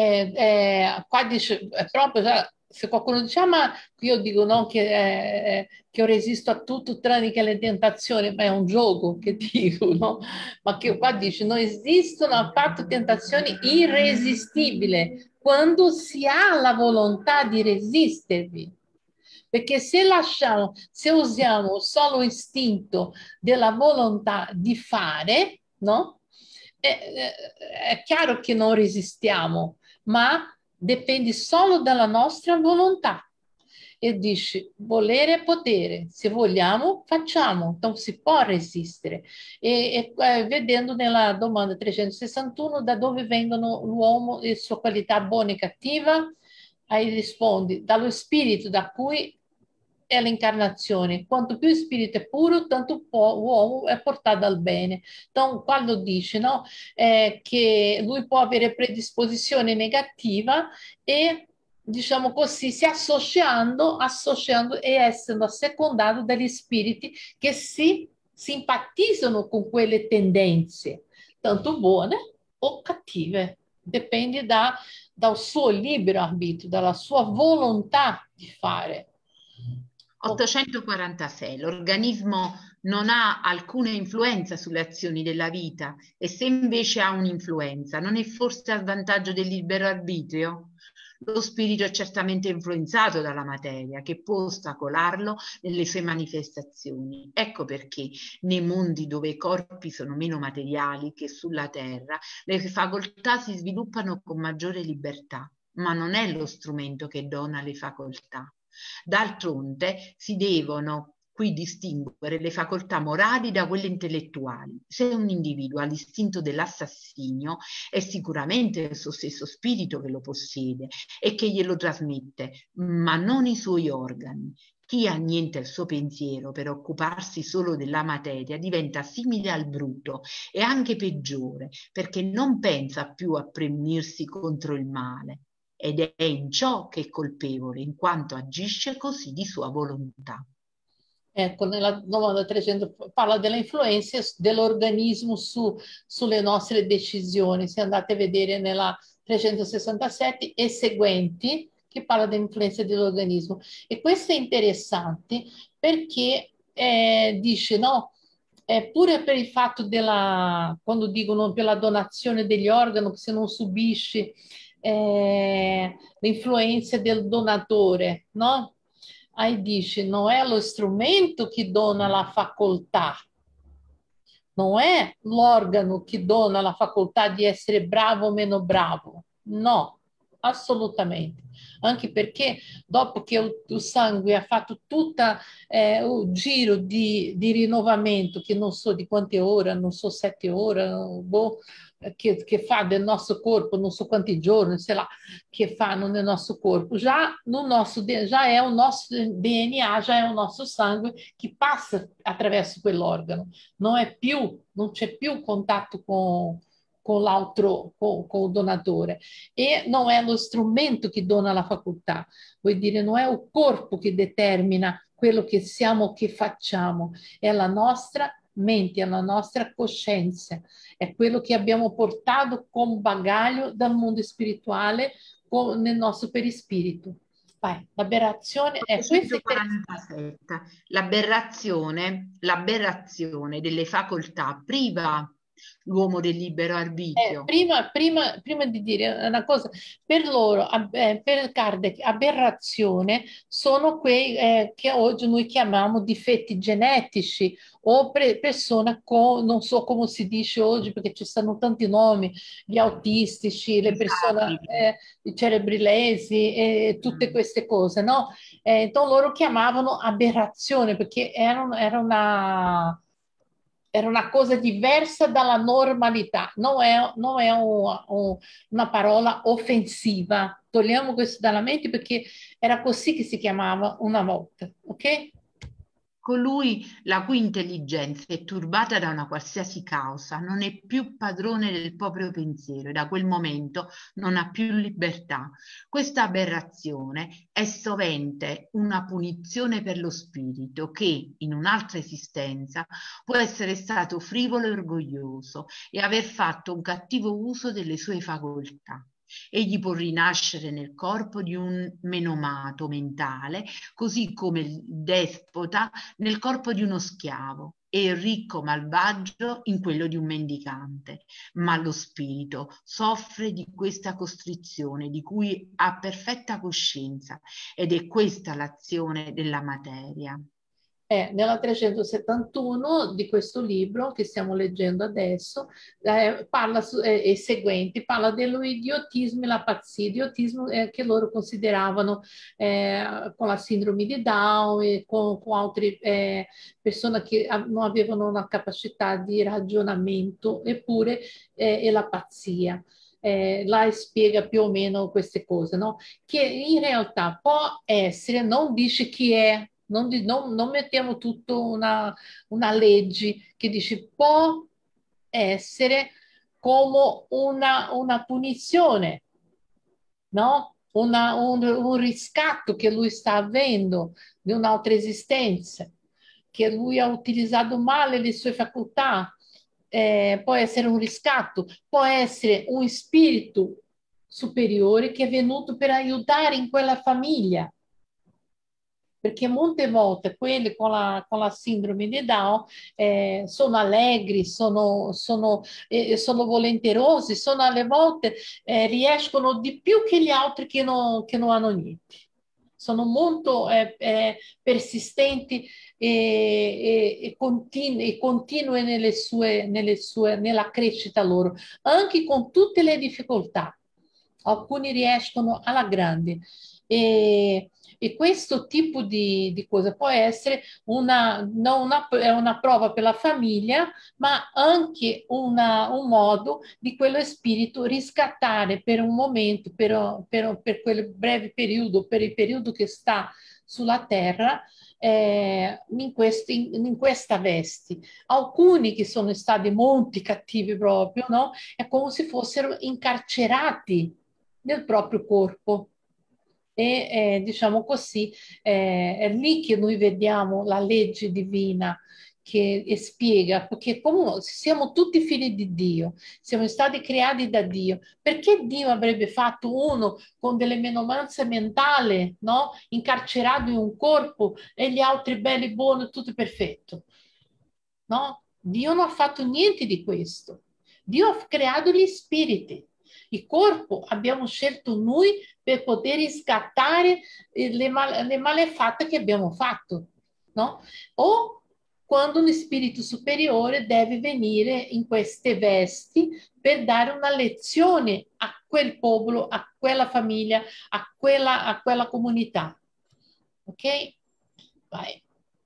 qua dice proprio, se qualcuno dice, ma io dico no, che io resisto a tutto tranne che alle tentazioni, ma è un gioco che dico, no? Ma che qua dice, non esistono affatto tentazioni irresistibili quando si ha la volontà di resistervi. Perché se usiamo solo istinto della volontà di fare, no? È chiaro che non resistiamo, ma dipende solo dalla nostra volontà. E dice, volere e potere, se vogliamo, facciamo, non si può resistere. Vedendo nella domanda 361 da dove vengono l'uomo e sua qualità buona e cattiva, aí risponde, dallo spirito da cui è l'incarnazione. Quanto più il spirito è puro, tanto l'uomo è portato al bene. Então, quando dice, no, che lui può avere predisposizione negativa e, diciamo così, si associando e essendo assecondato dagli spiriti che si simpatizzano con quelle tendenze, tanto buone o cattive. Dipende dal suo libero arbitrio, dalla sua volontà di fare. 846. L'organismo non ha alcuna influenza sulle azioni della vita e se invece ha un'influenza, non è forse a vantaggio del libero arbitrio? Lo spirito è certamente influenzato dalla materia che può ostacolarlo nelle sue manifestazioni. Ecco perché nei mondi dove i corpi sono meno materiali che sulla terra, le facoltà si sviluppano con maggiore libertà, ma non è lo strumento che dona le facoltà. D'altronde si devono qui distinguere le facoltà morali da quelle intellettuali. Se un individuo ha l'istinto dell'assassinio, è sicuramente il suo stesso spirito che lo possiede e che glielo trasmette, ma non i suoi organi. Chi annienta il suo pensiero per occuparsi solo della materia diventa simile al bruto e anche peggiore, perché non pensa più a premunirsi contro il male. Ed è in ciò che è colpevole, in quanto agisce così di sua volontà. Ecco, nella domanda 300 parla delle influenze dell'organismo sulle nostre decisioni. Se andate a vedere nella 367 e seguenti, che parla delle influenze dell'organismo. E questo è interessante perché dice, no, pure per il fatto quando dicono per la donazione degli organi, che se non subisci l'influenza del donatore, no? Aí dice, não é o strumento que dona la facoltà, não é l'organo che dona la facoltà di essere bravo o meno bravo. No, assolutamente. Anche perché dopo che il sangue ha fatto tutto il giro di rinnovamento, che non so di quante ore, non so 7 ore, boh, che fa del nostro corpo, non so quanti giorni, sei lá, che fanno nel nostro corpo, já, no nosso, já é o nosso DNA, já é o nosso sangue que passa attraverso quell'organo. Non c'è più contatto con l'altro, con il donatore. E non è lo strumento che dona la facoltà, vuol dire non è il corpo che determina quello che siamo, che facciamo, è la nostra mente, è la nostra coscienza, è quello che abbiamo portato come bagaglio dal mondo spirituale nel nostro perispirito. Vai, l'aberrazione è questa. 847. L'aberrazione delle facoltà priva l'uomo del libero arbitrio. Prima di dire una cosa, per loro, per Kardec, aberrazione sono quei che oggi noi chiamiamo difetti genetici o persone con, non so come si dice oggi perché ci stanno tanti nomi, gli autistici, le persone, i cerebri lesi e tutte queste cose, no? Então loro chiamavano aberrazione perché era una cosa diversa dalla normalità, non è una parola offensiva. Togliamo questo dalla mente perché era così che si chiamava una volta, ok? Colui la cui intelligenza è turbata da una qualsiasi causa non è più padrone del proprio pensiero e da quel momento non ha più libertà. Questa aberrazione è sovente una punizione per lo spirito che, in un'altra esistenza, può essere stato frivolo e orgoglioso e aver fatto un cattivo uso delle sue facoltà. Egli può rinascere nel corpo di un menomato mentale, così come il despota nel corpo di uno schiavo e il ricco malvagio in quello di un mendicante. Ma lo spirito soffre di questa costrizione di cui ha perfetta coscienza ed è questa l'azione della materia. Nella 371 di questo libro che stiamo leggendo adesso, parla e seguenti, parla dello idiotismo e la pazzia, idiotismo che loro consideravano con la sindrome di Down e con altre persone che non avevano una capacità di ragionamento, eppure e la pazzia. Là spiega più o meno queste cose, no? Che in realtà può essere, non dice chi è, non mettiamo tutto una legge che dice può essere come una punizione, no? Un riscatto che lui sta avendo di un'altra esistenza, che lui ha utilizzato male le sue facoltà. Può essere un riscatto, può essere un spirito superiore che è venuto per aiutare in quella famiglia. Perché molte volte quelli con la sindrome di Down sono allegri, sono volenterosi, sono alle volte riescono di più che gli altri che non hanno niente. Sono molto persistenti e continue nella crescita loro, anche con tutte le difficoltà. Alcuni riescono alla grande. E questo tipo di cosa può essere è una prova per la famiglia, ma anche un modo di quello spirito riscattare per un momento, per quel breve periodo, per il periodo che sta sulla terra, in questa veste. Alcuni che sono stati molto cattivi proprio, no? È come se fossero incarcerati nel proprio corpo. E diciamo così, è lì che noi vediamo la legge divina che spiega, perché come siamo tutti figli di Dio, siamo stati creati da Dio, perché Dio avrebbe fatto uno con delle menomanze mentali, no? Incarcerato in un corpo e gli altri belli, buoni, tutto perfetto? No? Dio non ha fatto niente di questo. Dio ha creato gli spiriti. Il corpo abbiamo scelto noi per poter riscattare le malefatte che abbiamo fatto, no? O quando un spirito superiore deve venire in queste vesti per dare una lezione a quel popolo, a quella famiglia, a quella comunità. Ok? Vai.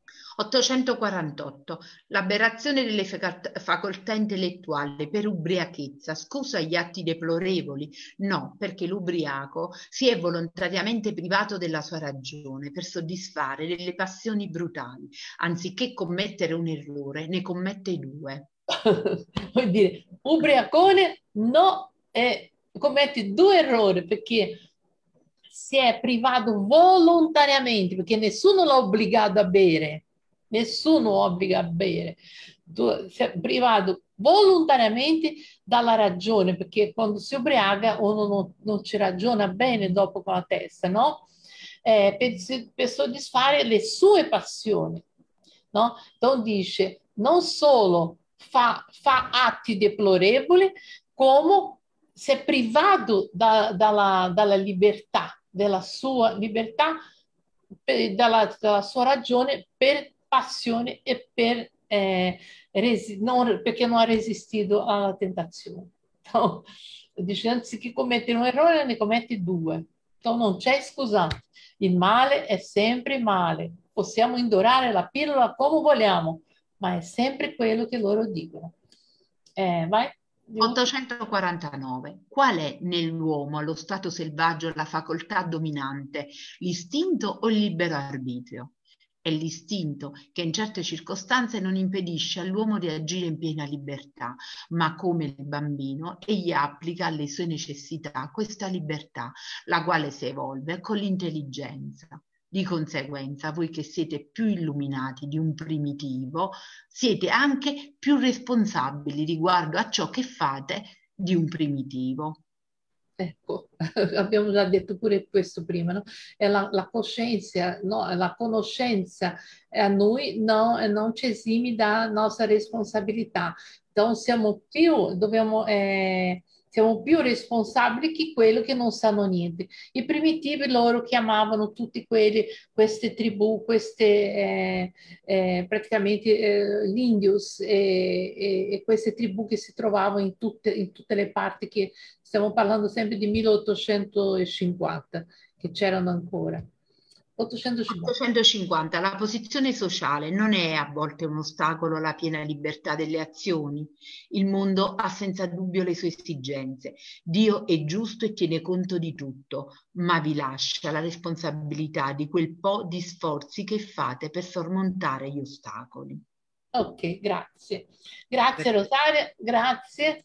848. L'aberrazione delle facoltà intellettuali per ubriachezza scusa gli atti deplorevoli? No, perché l'ubriaco si è volontariamente privato della sua ragione per soddisfare delle passioni brutali. Anziché commettere un errore, ne commette due. Vuol dire, ubriacone no, commetti due errori perché si è privato volontariamente, perché nessuno l'ha obbligato a bere. Nessuno obbliga a bere. Si è privato volontariamente dalla ragione, perché quando si ubriaca uno non ci ragiona bene dopo con la testa, no? Per soddisfare le sue passioni, no? Então dice, non solo fa atti deplorevoli, come si è privato dalla libertà, della sua libertà, dalla sua ragione per passione e per, perché non ha resistito alla tentazione. Então, dice, anziché commettere un errore, ne commetti due. Então, non c'è scusante. Il male è sempre male. Possiamo indorare la pillola come vogliamo, ma è sempre quello che loro dicono. Vai. 849. Qual è nell'uomo allo stato selvaggio la facoltà dominante, l'istinto o il libero arbitrio? È l'istinto che in certe circostanze non impedisce all'uomo di agire in piena libertà, ma come il bambino egli applica alle sue necessità questa libertà, la quale si evolve con l'intelligenza. Di conseguenza, voi che siete più illuminati di un primitivo, siete anche più responsabili riguardo a ciò che fate di un primitivo. Ecco, abbiamo già detto pure questo prima, no? È la coscienza, no? La conoscenza a noi non ci esime da nostra responsabilità. Então, siamo più responsabili che quelli che non sanno niente. I primitivi loro chiamavano tutti queste tribù, praticamente gli indios e queste tribù che si trovavano in tutte le parti che stiamo parlando sempre di 1850, che c'erano ancora. 850. 850. La posizione sociale non è a volte un ostacolo alla piena libertà delle azioni. Il mondo ha senza dubbio le sue esigenze. Dio è giusto e tiene conto di tutto, ma vi lascia la responsabilità di quel po' di sforzi che fate per sormontare gli ostacoli. Ok, grazie. Grazie Rosaria, grazie.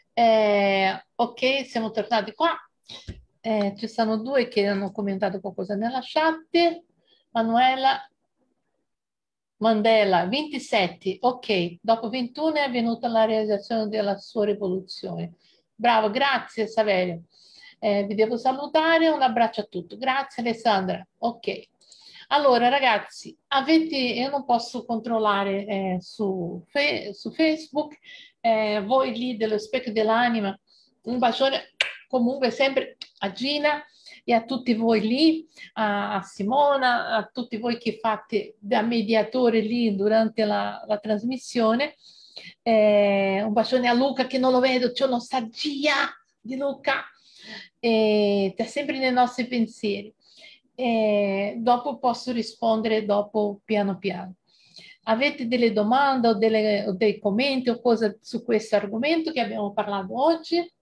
Ok, siamo tornati qua. Ci sono due che hanno commentato qualcosa nella chat. Manuela Mandela, 27. Ok, dopo 21 è avvenuta la realizzazione della sua rivoluzione. Bravo, grazie Saverio. Vi devo salutare, un abbraccio a tutti. Grazie Alessandra. Ok. Allora ragazzi, io non posso controllare su Facebook, voi lì dello Specchio dell'Anima, un bacione comunque sempre a Gina e a tutti voi lì, a Simona, a tutti voi che fate da mediatore lì durante la trasmissione. Un bacione a Luca che non lo vedo, c'è nostalgia di Luca, sta sempre nei nostri pensieri. Dopo posso rispondere dopo piano piano. Avete delle domande o dei commenti o cose su questo argomento che abbiamo parlato oggi?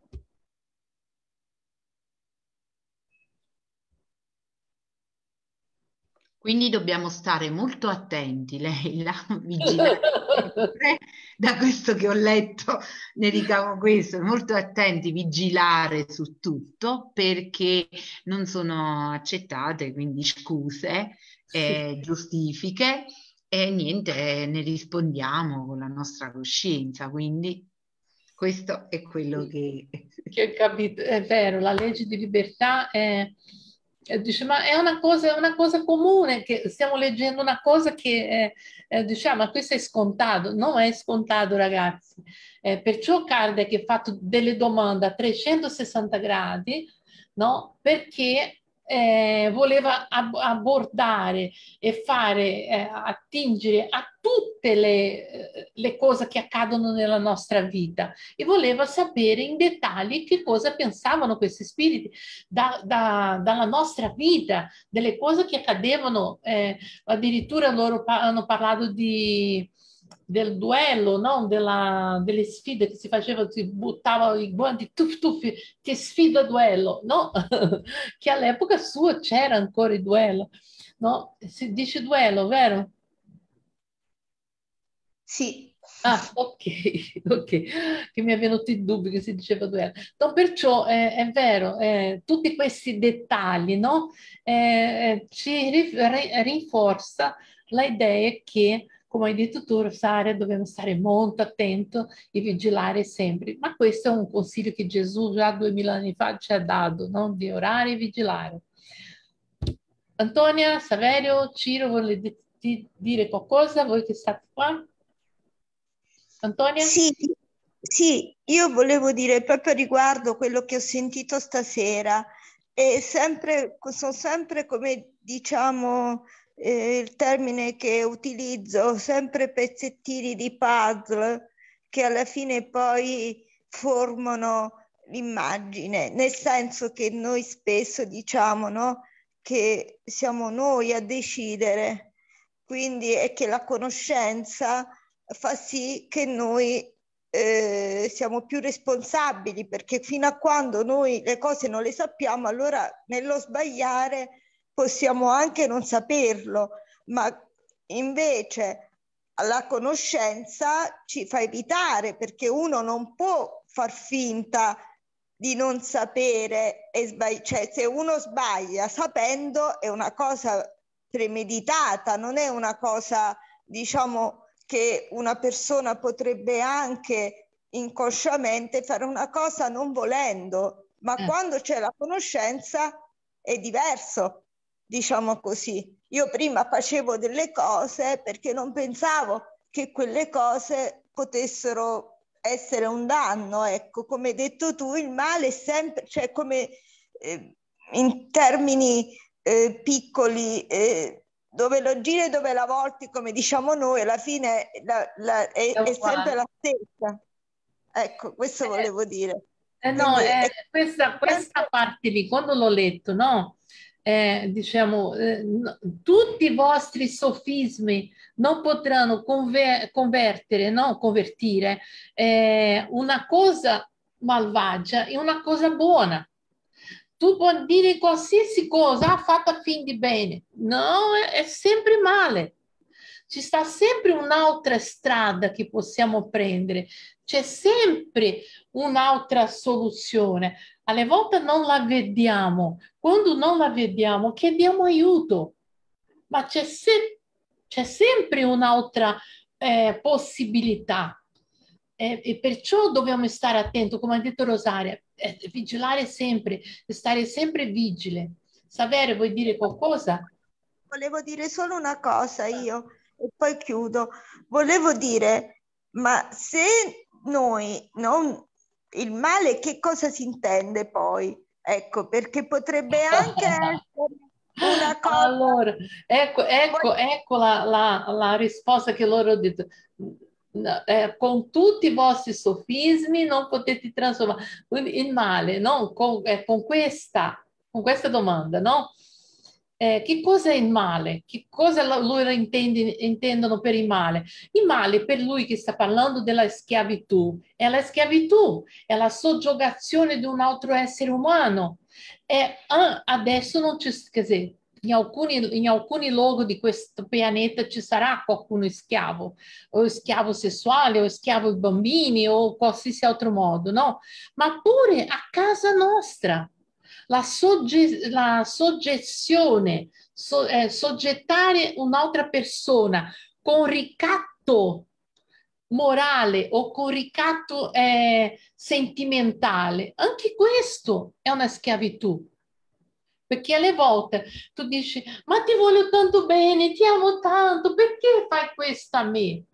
Quindi dobbiamo stare molto attenti, lei la vigilare. Da questo che ho letto ne ricavo questo, molto attenti, vigilare su tutto perché non sono accettate, quindi scuse, Sì. giustifiche e niente, ne rispondiamo con la nostra coscienza, quindi questo è quello Che ho capito, è vero, la legge di libertà dice, ma è una cosa comune che stiamo leggendo una cosa che diciamo, ma questo è scontato, non è scontato ragazzi. Perciò Kardec ha fatto delle domande a 360 gradi, no? Perché voleva abbordare e fare, attingere a tutte le cose che accadono nella nostra vita e voleva sapere in dettagli che cosa pensavano questi spiriti dalla nostra vita, delle cose che accadevano, addirittura loro hanno parlato del duello, no? Delle sfide che si facevano, si buttavano i guanti, tuff, tuff, che sfida a duello, no? Che all'epoca sua c'era ancora il duello, no? Si dice duello, vero? Sì. Ah, ok, ok, che mi è venuto il dubbio che si diceva duello. No, perciò è vero, tutti questi dettagli, no? Ci rinforza l'idea che, come hai detto tu, Rosaria, dobbiamo stare molto attenti e vigilare sempre. Ma questo è un consiglio che Gesù già 2000 anni fa ci ha dato, no? Di orare e vigilare. Antonia, Saverio, Ciro, volete dire qualcosa? Voi che state qua? Antonia? Sì, sì, io volevo dire proprio riguardo quello che ho sentito stasera, e sono sempre, come diciamo, il termine che utilizzo, sempre pezzettini di puzzle che alla fine poi formano l'immagine, nel senso che noi spesso diciamo, no, che siamo noi a decidere, quindi è che la conoscenza fa sì che noi siamo più responsabili, perché fino a quando noi le cose non le sappiamo, allora nello sbagliare possiamo anche non saperlo, ma invece la conoscenza ci fa evitare, perché uno non può far finta di non sapere e sbagliare, cioè se uno sbaglia sapendo è una cosa premeditata, non è una cosa, diciamo, che una persona potrebbe anche inconsciamente fare una cosa non volendo, ma quando c'è la conoscenza è diverso, diciamo così. Io prima facevo delle cose perché non pensavo che quelle cose potessero essere un danno, ecco, come hai detto tu, il male è sempre, cioè come in termini piccoli, dove lo giri e dove la volti, come diciamo noi, alla fine è sempre la stessa. Ecco, questo volevo dire. No, Quindi, questa parte lì, quando l'ho letto, no? diciamo, tutti i vostri sofismi non potranno convertire, no? Convertire una cosa malvagia in una cosa buona. Tu puoi dire qualsiasi cosa, fatto a fin di bene. No, è sempre male. Ci sta sempre un'altra strada che possiamo prendere. C'è sempre un'altra soluzione. Alle volte non la vediamo. Quando non la vediamo, chiediamo aiuto. Ma c'è sempre un'altra possibilità. E perciò dobbiamo stare attenti, come ha detto Rosaria, vigilare sempre, stare sempre vigile. Savere, vuoi dire qualcosa? Volevo dire solo una cosa io e poi chiudo. Volevo dire, ma se noi non... Il male che cosa si intende poi? Ecco, perché potrebbe anche essere una cosa... Allora, ecco la risposta che loro hanno detto. Con tutti i vostri sofismi non potete trasformare il male, no? Con questa domanda, no? Che cosa è il male? Che cosa loro intendono per il male? Il male per lui che sta parlando della schiavitù è la schiavitù, è la soggiogazione di un altro essere umano. Adesso non c'è, quer dizer, in alcuni luoghi di questo pianeta ci sarà qualcuno schiavo, o schiavo sessuale, o schiavo bambini, o qualsiasi altro modo, no? Ma pure a casa nostra, la soggezione, soggettare un'altra persona con ricatto morale o con ricatto sentimentale, anche questo è una schiavitù. Perché alle volte tu dici, ma ti voglio tanto bene, ti amo tanto, perché fai questo a me?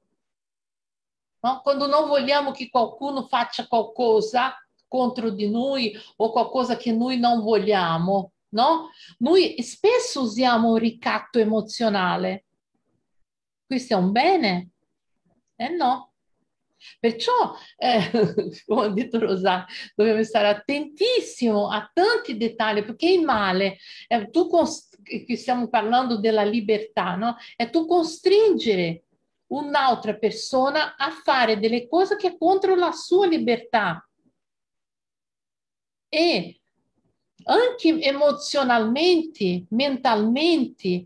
No? Quando non vogliamo che qualcuno faccia qualcosa contro di noi o qualcosa che noi non vogliamo, no? Noi spesso usiamo un ricatto emozionale. Questo è un bene? No. Perciò, come ha detto Rosario, dobbiamo stare attentissimo a tanti dettagli, perché il male, che stiamo parlando della libertà, no? È tu costringere un'altra persona a fare delle cose che è contro la sua libertà. E anche emozionalmente, mentalmente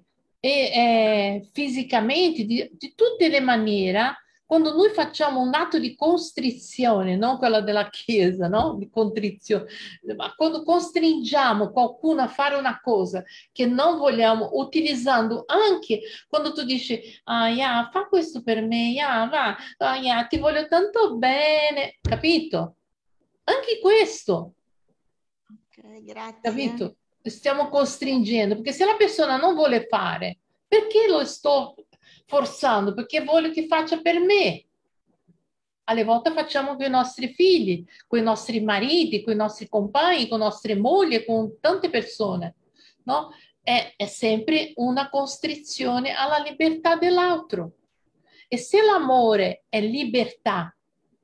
e fisicamente, di tutte le maniere, quando noi facciamo un atto di constrizione, non quella della Chiesa, no? Di contrizione, ma quando costringiamo qualcuno a fare una cosa che non vogliamo, utilizzando anche quando tu dici, ah, yeah, fa questo per me, yeah, va, ah, yeah, ti voglio tanto bene, capito? Anche questo. Ok, grazie. Capito? Stiamo costringendo, perché se la persona non vuole fare, perché lo sto forzando? Perché voglio che faccia per me. Alle volte facciamo con i nostri figli, con i nostri mariti, con i nostri compagni, con le nostre mogli, con tante persone, no? È sempre una costrizione alla libertà dell'altro. E se l'amore è libertà,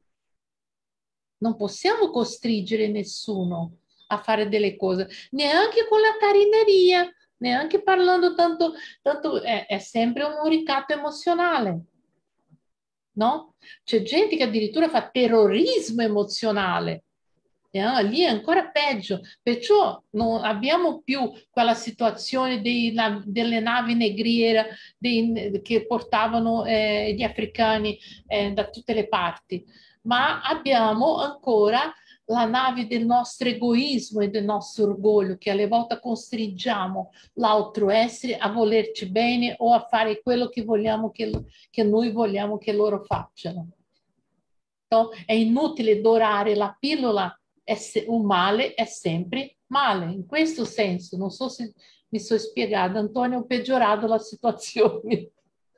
non possiamo costringere nessuno a fare delle cose, neanche con la carineria, neanche parlando tanto, è sempre un ricatto emozionale, no? C'è gente che addirittura fa terrorismo emozionale. Lì è ancora peggio, perciò non abbiamo più quella situazione delle navi negriere che portavano gli africani da tutte le parti, ma abbiamo ancora la nave del nostro egoismo e del nostro orgoglio, che alle volte costringiamo l'altro essere a volerci bene o a fare quello che vogliamo che noi vogliamo che loro facciano. No? È inutile dorare la pillola, un male è sempre male, in questo senso. Non so se mi sono spiegata, Antonio, ho peggiorato la situazione.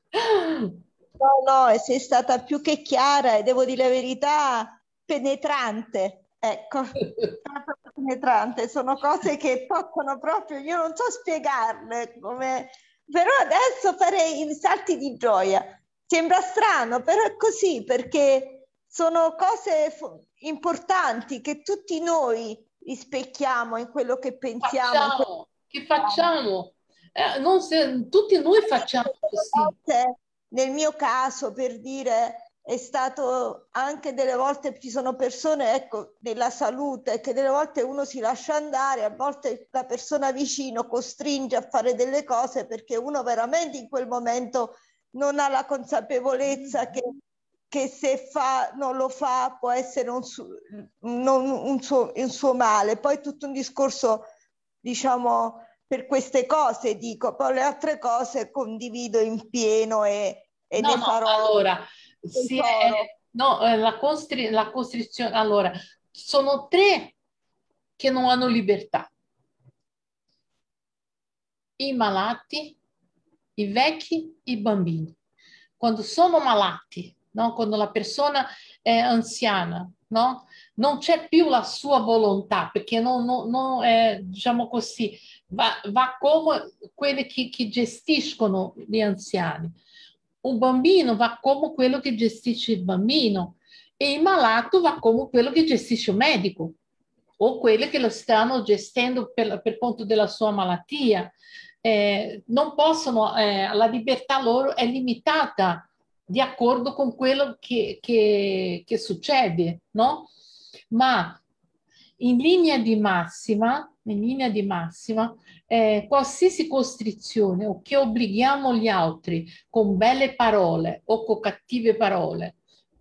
No, no, sei stata più che chiara e devo dire la verità, penetrante. Ecco, penetrante. Sono cose che toccano proprio, io non so spiegarle, però adesso farei salti di gioia. Sembra strano, però è così, perché sono cose importanti che tutti noi rispecchiamo in quello che pensiamo. che facciamo, tutti noi facciamo così. Nel mio caso, per dire, è stato anche delle volte, ci sono persone, ecco, nella salute, che delle volte uno si lascia andare, a volte la persona vicino costringe a fare delle cose perché uno veramente in quel momento non ha la consapevolezza che se non lo fa può essere un suo male. Poi è tutto un discorso, diciamo, per queste cose dico, poi le altre cose condivido in pieno e No, ne farò. allora, la costrizione, allora, sono tre che non hanno libertà. I malati, i vecchi, i bambini. Quando sono malati, no? Quando la persona è anziana, no? Non c'è più la sua volontà, perché non è, diciamo così, va come quelli che gestiscono gli anziani. Un bambino va come quello che gestisce il bambino e il malato va come quello che gestisce il medico o quelli che lo stanno gestendo per conto della sua malattia. Non possono, la libertà loro è limitata di accordo con quello che succede, no? Ma in linea di massima, qualsiasi costrizione o che obblighiamo gli altri con belle parole o con cattive parole,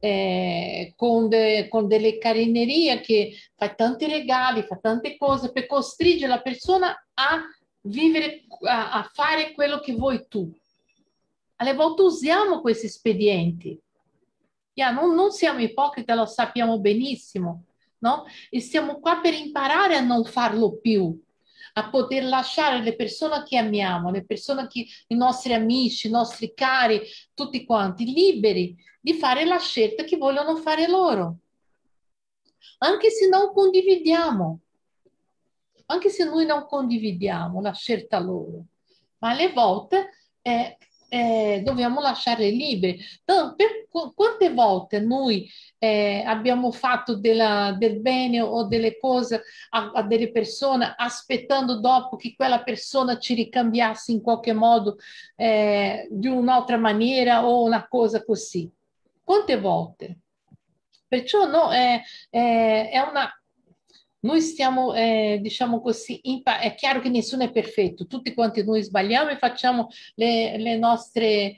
con delle carinerie che fa tanti regali, fa tante cose per costringere la persona a vivere, a fare quello che vuoi tu. Alle volte usiamo questi espedienti. Non siamo ipocriti, lo sappiamo benissimo, no? E siamo qua per imparare a non farlo più, a poter lasciare le persone che amiamo, le persone che, i nostri amici, i nostri cari, tutti quanti, liberi di fare la scelta che vogliono fare loro. Anche se non condividiamo, anche se noi non condividiamo la scelta loro, ma alle volte dobbiamo lasciare liberi. Quante volte noi abbiamo fatto del bene o delle cose a delle persone aspettando dopo che quella persona ci ricambiasse in qualche modo di un'altra maniera o una cosa così? Quante volte? Perciò no, è una... Noi stiamo, diciamo così, è chiaro che nessuno è perfetto, tutti quanti noi sbagliamo e facciamo le nostre,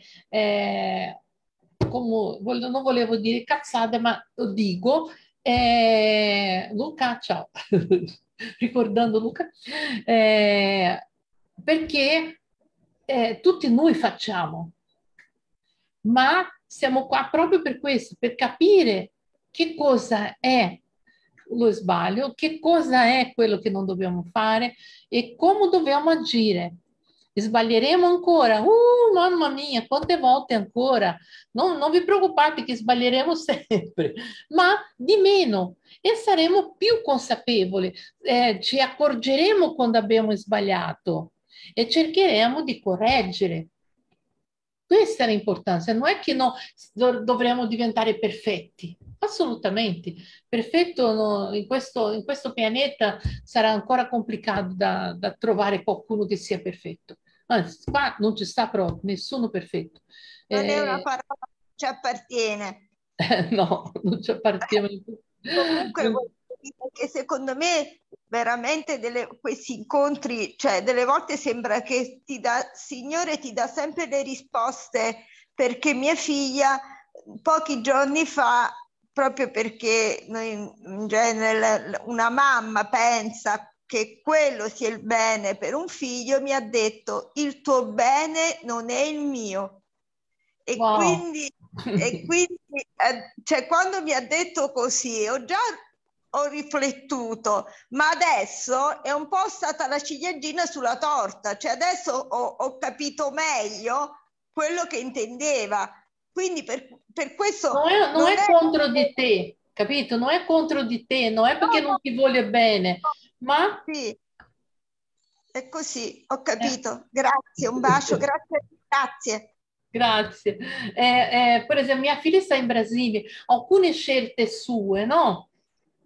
non volevo dire cazzate, ma lo dico, Luca, ciao, ricordando Luca, perché tutti noi facciamo, ma siamo qua proprio per questo, per capire che cosa è lo sbaglio, che cosa è quello che non dobbiamo fare e come dobbiamo agire. Sbaglieremo ancora? Mamma mia, quante volte ancora? Non vi preoccupate che sbaglieremo sempre, ma di meno e saremo più consapevoli. Ci accorgeremo quando abbiamo sbagliato e cercheremo di correggere. Questa è l'importanza, non è che dovremmo diventare perfetti, assolutamente. Perfetto in questo pianeta sarà ancora complicato da trovare qualcuno che sia perfetto. Anzi, qua non ci sta proprio, nessuno perfetto. Non è una parola che ci appartiene. No, non ci appartiene. Comunque voglio dire che secondo me veramente questi incontri, cioè delle volte sembra che il Signore ti dà sempre le risposte, perché mia figlia pochi giorni fa, proprio perché in genere una mamma pensa che quello sia il bene per un figlio, mi ha detto: il tuo bene non è il mio. E wow. quindi cioè, quando mi ha detto così ho riflettuto, ma adesso è un po' stata la ciliegina sulla torta, cioè adesso ho capito meglio quello che intendeva. Quindi per questo non è contro di te, capito? Non è contro di te, non è perché non ti vuole bene, ma... Sì, è così, ho capito. Grazie, un bacio, grazie. Grazie. Per esempio, mia figlia sta in Brasile, alcune scelte sue, no?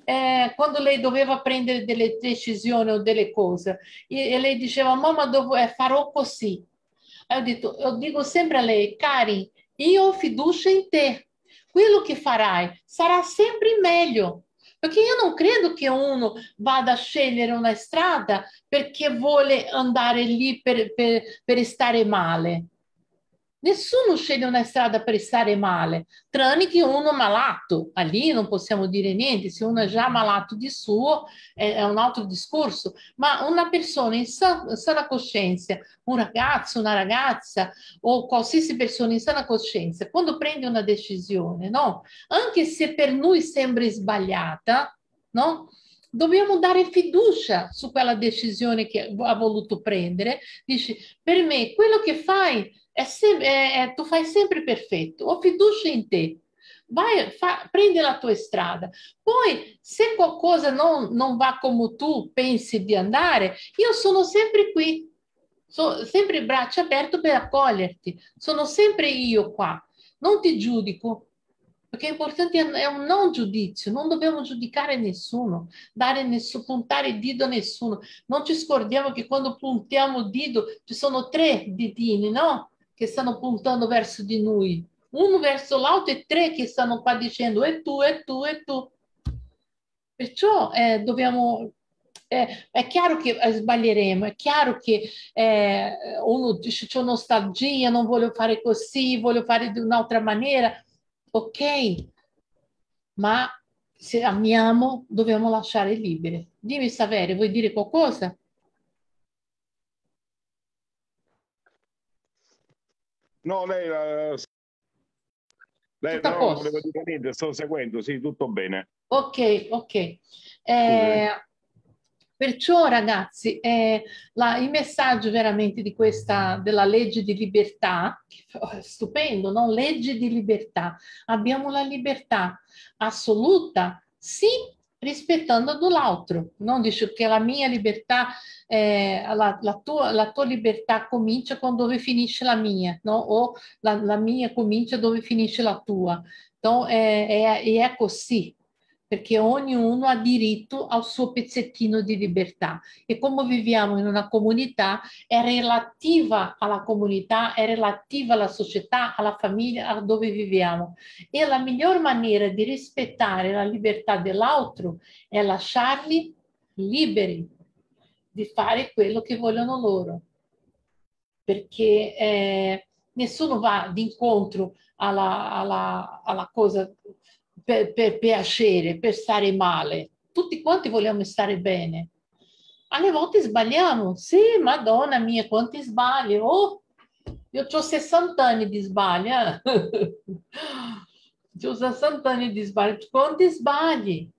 quando lei doveva prendere delle decisioni o delle cose, e lei diceva, mamma, farò così. Io dico sempre a lei, cari, io ho fiducia in te. Quello che farai sarà sempre meglio. Perché io non credo che uno vada a scegliere una strada perché vuole andare lì per stare male. Nessuno sceglie una strada per stare male, tranne che uno malato. Lì non possiamo dire niente, se uno è già malato di suo è un altro discorso, ma una persona in sana coscienza, un ragazzo, una ragazza o qualsiasi persona in sana coscienza, quando prende una decisione, no? Anche se per noi sembra sbagliata, no? Dobbiamo dare fiducia su quella decisione che ha voluto prendere. Dici, per me, quello che fai tu fai sempre perfetto, ho fiducia in te. Vai, prendi la tua strada. Poi, se qualcosa non va come tu pensi di andare, io sono sempre qui, sono sempre braccia aperte per accoglierti. Sono sempre io qua. Non ti giudico, perché è importante è un non giudizio, non dobbiamo giudicare nessuno, puntare il dito a nessuno. Non ci scordiamo che quando puntiamo il dito ci sono 3 ditini, no? Che stanno puntando verso di noi. Uno verso l'altro e 3 che stanno qua dicendo e tu, e tu, e tu. Perciò dobbiamo... è chiaro che sbaglieremo, è chiaro che uno dice c'ho nostalgia, non voglio fare così, voglio fare di un'altra maniera. Ok, ma se amiamo dobbiamo lasciare libere. Dimmi Saverio, vuoi dire qualcosa? No, lei Tutto a no, non volevo posto? dire niente, sto seguendo, sì, tutto bene. Ok, ok. Scusami. Perciò, ragazzi, il messaggio veramente di della legge di libertà, che è stupendo, no? Legge di libertà. Abbiamo la libertà assoluta, sì, rispettando l'altro. Non dice che la mia libertà, la tua libertà comincia con dove finisce la mia, no? O la mia comincia dove finisce la tua. Então, è così, perché ognuno ha diritto al suo pezzettino di libertà e come viviamo in una comunità è relativa alla comunità, è relativa alla società, alla famiglia, a dove viviamo. E la miglior maniera di rispettare la libertà dell'altro è lasciarli liberi di fare quello che vogliono loro, perché nessuno va d'incontro alla cosa per piacere, per stare male. Tutti quanti vogliamo stare bene. Alle volte sbagliamo. Sì, Madonna mia, quanti sbagli. Oh, io ho 60 anni di sbagli. Ho 60 anni di sbagli. Quanti sbagli?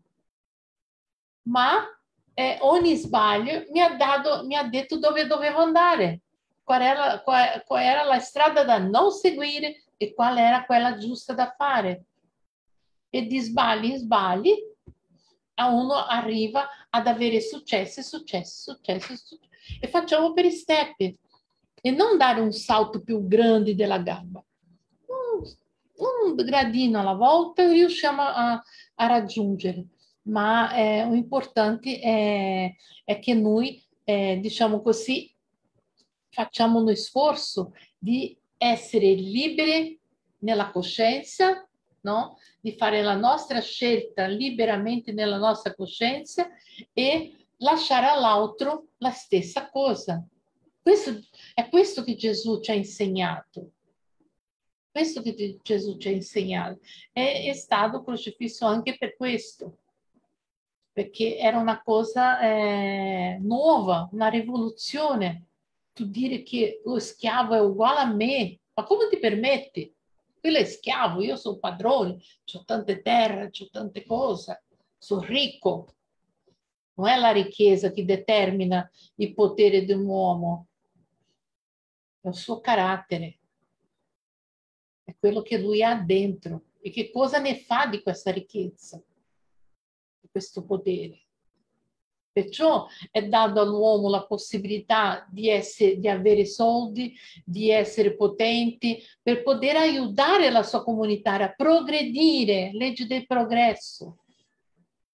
Ma ogni sbaglio mi ha detto dove dovevo andare, qual era la strada da non seguire e qual era quella giusta da fare. E di sbagli in sbagli a uno arriva ad avere successo, successo, successo, successo. E facciamo per step e non dare un salto più grande della gamba. Un gradino alla volta riusciamo a raggiungere, ma l'importante è che noi, diciamo così, facciamo uno sforzo di essere liberi nella coscienza, no? Di fare la nostra scelta liberamente nella nostra coscienza e lasciare all'altro la stessa cosa. È questo che Gesù ci ha insegnato. Questo che Gesù ci ha insegnato. È stato crocifisso anche per questo, perché era una cosa nuova, una rivoluzione. Tu dire che lo schiavo è uguale a me, ma come ti permetti? Quello è schiavo, io sono padrone, ho tante terre, ho tante cose, sono ricco. Non è la ricchezza che determina il potere di un uomo, è il suo carattere, è quello che lui ha dentro e che cosa ne fa di questa ricchezza, di questo potere. Perciò è dato all'uomo la possibilità di avere soldi, di essere potenti, per poter aiutare la sua comunità a progredire, legge del progresso.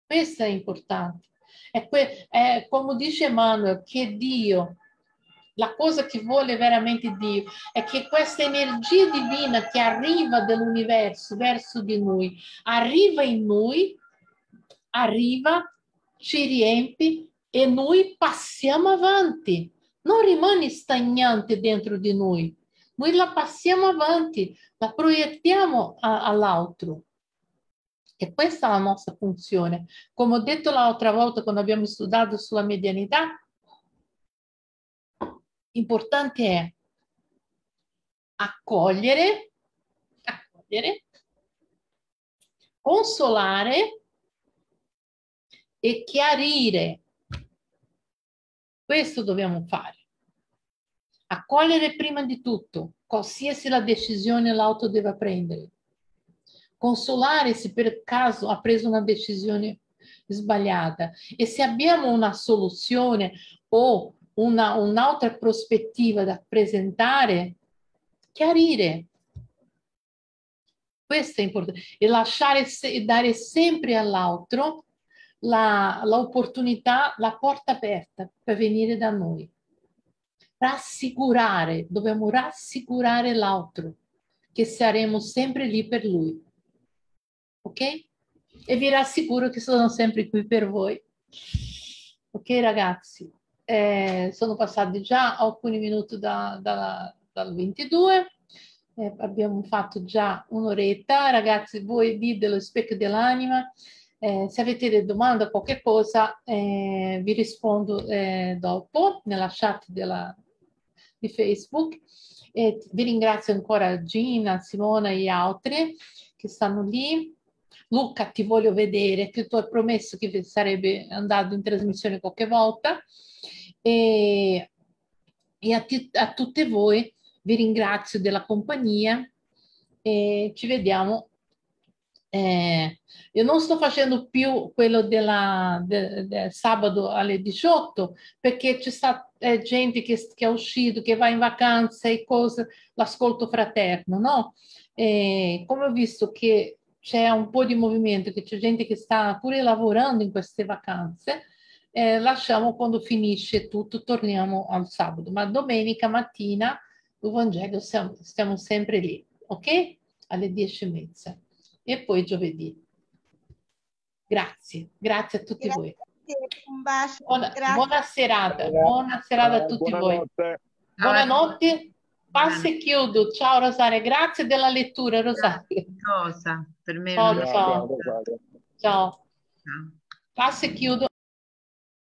Questo è importante. È come dice Emmanuel, che Dio, la cosa che vuole veramente Dio, è che questa energia divina che arriva dall'universo verso di noi, arriva in noi, arriva, ci riempie e noi passiamo avanti. Non rimane stagnante dentro di noi. Noi la passiamo avanti, la proiettiamo all'altro. E questa è la nostra funzione. Come ho detto l'altra volta quando abbiamo studiato sulla medianità, importante è accogliere, consolare e chiarire. Questo dobbiamo fare. Accogliere prima di tutto, qualsiasi la decisione l'auto deve prendere. Consolare se per caso ha preso una decisione sbagliata e se abbiamo una soluzione o un'altra prospettiva da presentare, chiarire. Questo è importante. E lasciare e dare sempre all'altro l'opportunità, la porta aperta per venire da noi. Rassicurare, dobbiamo rassicurare l'altro che saremo sempre lì per lui. Ok? E vi rassicuro che sono sempre qui per voi. Ok ragazzi? Sono passati già alcuni minuti dal 22. Abbiamo fatto già un'oretta. Ragazzi, voi lì dello specchio dell'anima, se avete delle domande o qualche cosa, vi rispondo dopo nella chat di Facebook. Vi ringrazio ancora Gina, Simona e gli altri che stanno lì. Luca, ti voglio vedere, che tu hai promesso che sarebbe andato in trasmissione qualche volta. E a tutte voi vi ringrazio della compagnia e ci vediamo. Io non sto facendo più quello del sabato alle 18 perché c'è stata gente che è uscito, che va in vacanza e cose, l'ascolto fraterno, no? Come ho visto che c'è un po' di movimento, che c'è gente che sta pure lavorando in queste vacanze, lasciamo quando finisce tutto, torniamo al sabato, ma domenica mattina il Vangelo stiamo sempre lì, ok? Alle 10:30 e poi giovedì. Grazie a tutti voi. Un bacio. Buona serata a tutti voi. Buonanotte. Passo e chiudo. Ciao Rosaria, grazie della lettura Rosaria. Cosa? Per me ciao. Passo e chiudo.